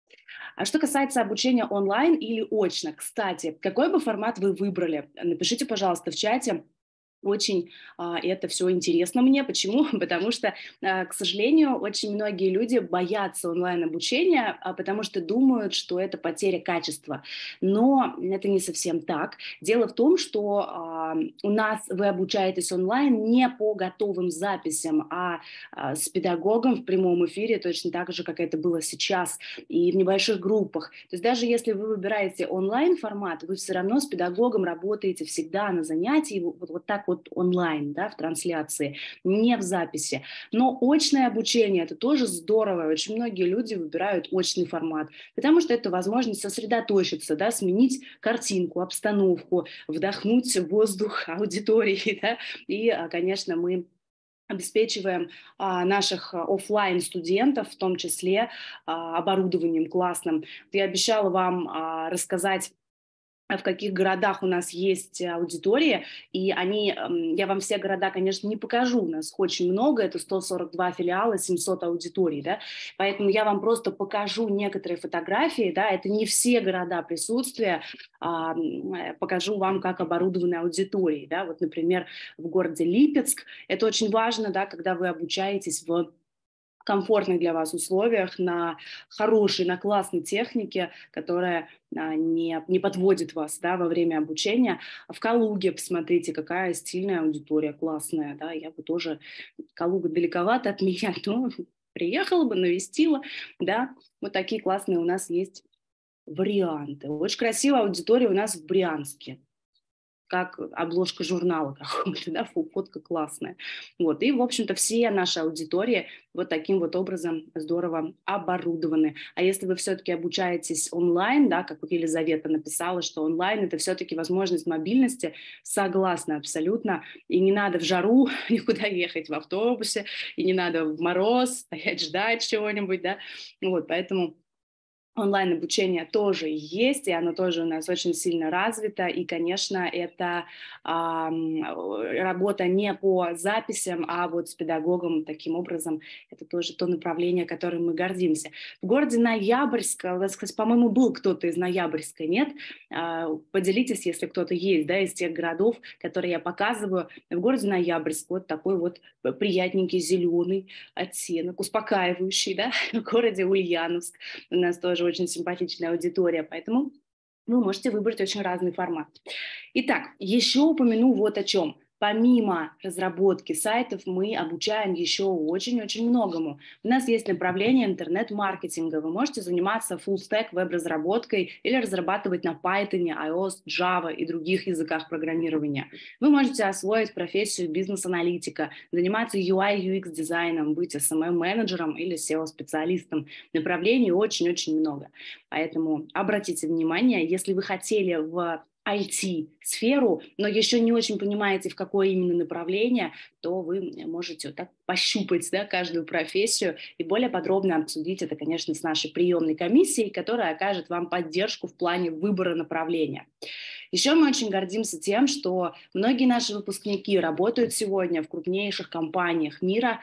Speaker 1: А что касается обучения онлайн или очно, кстати, какой бы формат вы выбрали? Напишите, пожалуйста, в чате. Очень а, это все интересно мне. Почему? Потому что, а, к сожалению, очень многие люди боятся онлайн-обучения, а, потому что думают, что это потеря качества. Но это не совсем так. Дело в том, что а, у нас вы обучаетесь онлайн не по готовым записям, а, а с педагогом в прямом эфире, точно так же, как это было сейчас, и в небольших группах. То есть даже если вы выбираете онлайн-формат, вы все равно с педагогом работаете всегда на занятии, вот, вот так вот онлайн, да, в трансляции, не в записи. Но очное обучение – это тоже здорово. Очень многие люди выбирают очный формат, потому что это возможность сосредоточиться, да, сменить картинку, обстановку, вдохнуть воздух аудитории. Да, и, конечно, мы обеспечиваем а, наших офлайн студентов, в том числе а, оборудованием классным. Я обещала вам а, рассказать, в каких городах у нас есть аудитория, и они, я вам все города, конечно, не покажу, у нас очень много, это сто сорок два филиала, семьсот аудиторий, да, поэтому я вам просто покажу некоторые фотографии, да, это не все города присутствия, а, покажу вам, как оборудованы аудитории, да, вот, например, в городе Липецк, это очень важно, да, когда вы обучаетесь в комфортных для вас условиях, на хорошей, на классной технике, которая а, не, не подводит вас, да, во время обучения. В Калуге, посмотрите, какая стильная аудитория, классная. Да, я бы тоже, Калуга далековато от меня, но приехала бы, навестила. Да, вот такие классные у нас есть варианты. Очень красивая аудитория у нас в Брянске, как обложка журнала какого-то, да, фотка классная. Вот, и, в общем-то, все наши аудитории вот таким вот образом здорово оборудованы. А если вы все-таки обучаетесь онлайн, да, как вот Елизавета написала, что онлайн – это все-таки возможность мобильности, согласна абсолютно, и не надо в жару никуда ехать в автобусе, и не надо в мороз стоять, ждать чего-нибудь, да, вот, поэтому онлайн-обучение тоже есть, и оно тоже у нас очень сильно развито, и, конечно, это а, работа не по записям, а вот с педагогом таким образом, это тоже то направление, которым мы гордимся. В городе Ноябрьск, у вас, кстати, по-моему, был кто-то из Ноябрьска, нет? А, поделитесь, если кто-то есть, да, из тех городов, которые я показываю. В городе Ноябрьск вот такой вот приятненький зеленый оттенок, успокаивающий, да, в городе Ульяновск у нас тоже очень симпатичная аудитория, поэтому вы можете выбрать очень разный формат. Итак, еще упомяну вот о чем. Помимо разработки сайтов мы обучаем еще очень-очень многому. У нас есть направление интернет-маркетинга. Вы можете заниматься full-stack веб-разработкой или разрабатывать на Python, iOS, Java и других языках программирования. Вы можете освоить профессию бизнес-аналитика, заниматься ю ай ю экс дизайном, быть эс эм эм-менеджером или сео-специалистом. Направлений очень-очень много. Поэтому обратите внимание, если вы хотели в ай ти-сферу, но еще не очень понимаете, в какое именно направление, то вы можете вот так пощупать, да, каждую профессию и более подробно обсудить это, конечно, с нашей приемной комиссией, которая окажет вам поддержку в плане выбора направления. Еще мы очень гордимся тем, что многие наши выпускники работают сегодня в крупнейших компаниях мира,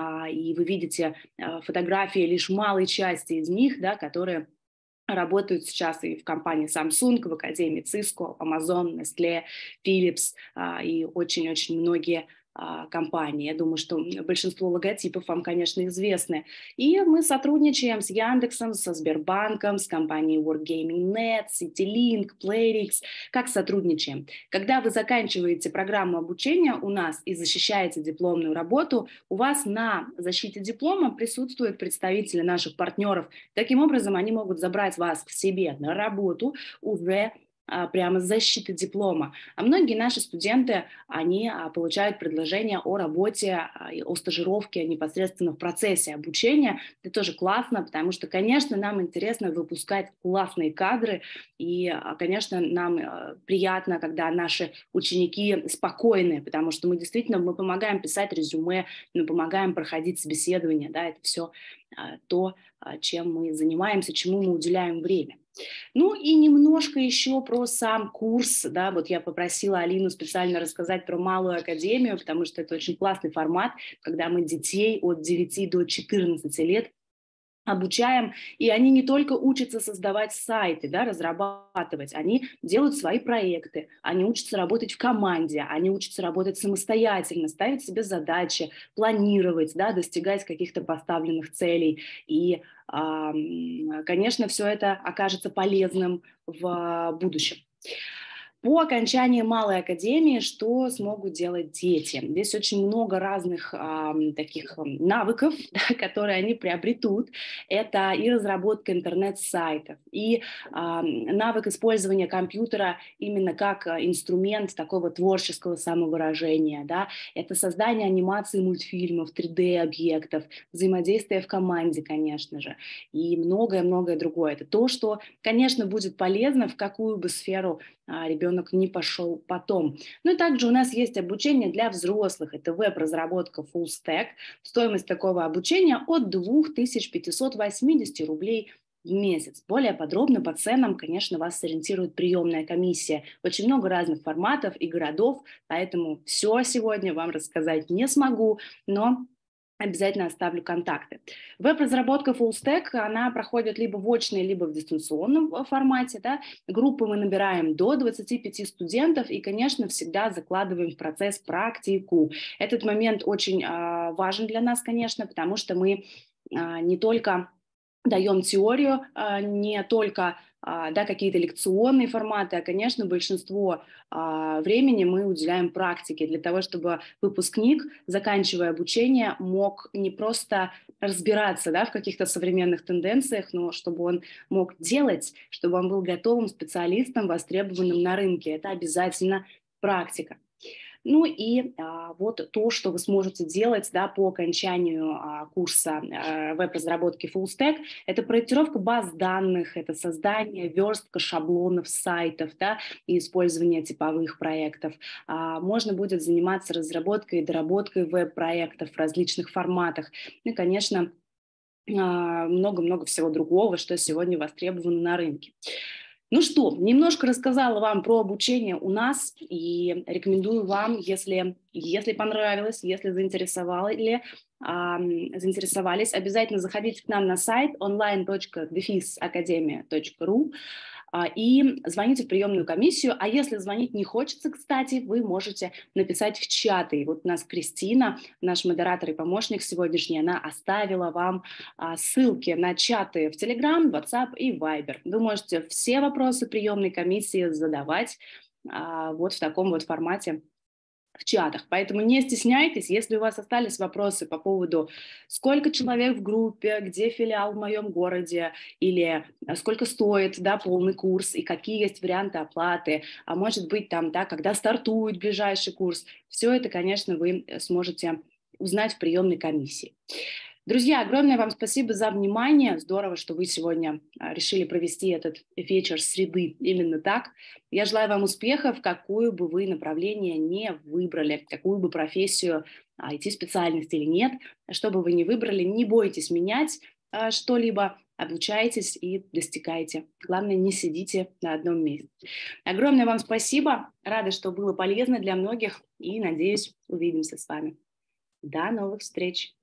Speaker 1: и вы видите фотографии лишь малой части из них, да, которые работают сейчас и в компании Samsung, в Академии Cisco, Amazon, Nestlé, Philips а, и очень-очень многие а, компании. Я думаю, что большинство логотипов вам, конечно, известны. И мы сотрудничаем с Яндексом, со Сбербанком, с компанией Wargaming точка нет, CityLink, Playrix. Как сотрудничаем? Когда вы заканчиваете программу обучения у нас и защищаете дипломную работу, у вас на защите диплома присутствуют представители наших партнеров. Таким образом, они могут забрать вас к себе на работу уже прямо с защиты диплома. А многие наши студенты, они получают предложение о работе, о стажировке непосредственно в процессе обучения. Это тоже классно, потому что, конечно, нам интересно выпускать классные кадры, и, конечно, нам приятно, когда наши ученики спокойны, потому что мы действительно мы помогаем писать резюме, мы помогаем проходить собеседование, да, это все то, чем мы занимаемся, чему мы уделяем время. Ну и немножко еще про сам курс, да, вот я попросила Алину специально рассказать про Малую академию, потому что это очень классный формат, когда мы детей от девяти до четырнадцати лет обучаем, и они не только учатся создавать сайты, да, разрабатывать, они делают свои проекты, они учатся работать в команде, они учатся работать самостоятельно, ставить себе задачи, планировать, да, достигать каких-то поставленных целей. И, конечно, все это окажется полезным в будущем. По окончании Малой академии что смогут делать дети? Здесь очень много разных а, таких навыков, да, которые они приобретут. Это и разработка интернет-сайтов, и а, навык использования компьютера именно как инструмент такого творческого самовыражения. Да. Это создание анимации мультфильмов, три дэ-объектов, взаимодействие в команде, конечно же, и многое-многое другое. Это то, что, конечно, будет полезно в какую бы сферу а, ребенок не пошел потом. Ну и также у нас есть обучение для взрослых. Это веб-разработка full stack. Стоимость такого обучения от двух тысяч пятисот восьмидесяти рублей в месяц. Более подробно по ценам, конечно, вас сориентирует приемная комиссия. Очень много разных форматов и городов, поэтому все сегодня вам рассказать не смогу, но обязательно оставлю контакты. Веб-разработка Full Stack, она проходит либо в очной, либо в дистанционном формате. Да. Группы мы набираем до двадцати пяти студентов и, конечно, всегда закладываем в процесс практику. Этот момент очень а, важен для нас, конечно, потому что мы а, не только даем теорию, а, не только да, какие-то лекционные форматы, а, конечно, большинство а, времени мы уделяем практике для того, чтобы выпускник, заканчивая обучение, мог не просто разбираться, да, в каких-то современных тенденциях, но чтобы он мог делать, чтобы он был готовым специалистом, востребованным на рынке. Это обязательно практика. Ну и а, вот то, что вы сможете делать, да, по окончанию а, курса а, веб-разработки Full Stack, это проектировка баз данных, это создание, верстка шаблонов сайтов, да, и использование типовых проектов. А, можно будет заниматься разработкой и доработкой веб-проектов в различных форматах. Ну и, конечно, много-много всего другого, что сегодня востребовано на рынке. Ну что, немножко рассказала вам про обучение у нас и рекомендую вам, если, если понравилось, если заинтересовали, а, заинтересовались, обязательно заходите к нам на сайт онлайн точка дефис академия точка ру и звоните в приемную комиссию. А если звонить не хочется, кстати, вы можете написать в чаты. И вот у нас Кристина, наш модератор и помощник сегодняшний, она оставила вам а, ссылки на чаты в Telegram, WhatsApp и Viber. Вы можете все вопросы приемной комиссии задавать а, вот в таком вот формате в чатах. Поэтому не стесняйтесь, если у вас остались вопросы по поводу, сколько человек в группе, где филиал в моем городе, или сколько стоит, да, полный курс, и какие есть варианты оплаты, а может быть там, да, когда стартует ближайший курс. Все это, конечно, вы сможете узнать в приемной комиссии. Друзья, огромное вам спасибо за внимание. Здорово, что вы сегодня решили провести этот вечер среды именно так. Я желаю вам успехов, какую бы вы направление не выбрали, какую бы профессию, ай ти-специальность или нет, что бы вы ни выбрали, не бойтесь менять что-либо, обучайтесь и достигайте. Главное, не сидите на одном месте. Огромное вам спасибо. Рада, что было полезно для многих и, надеюсь, увидимся с вами. До новых встреч!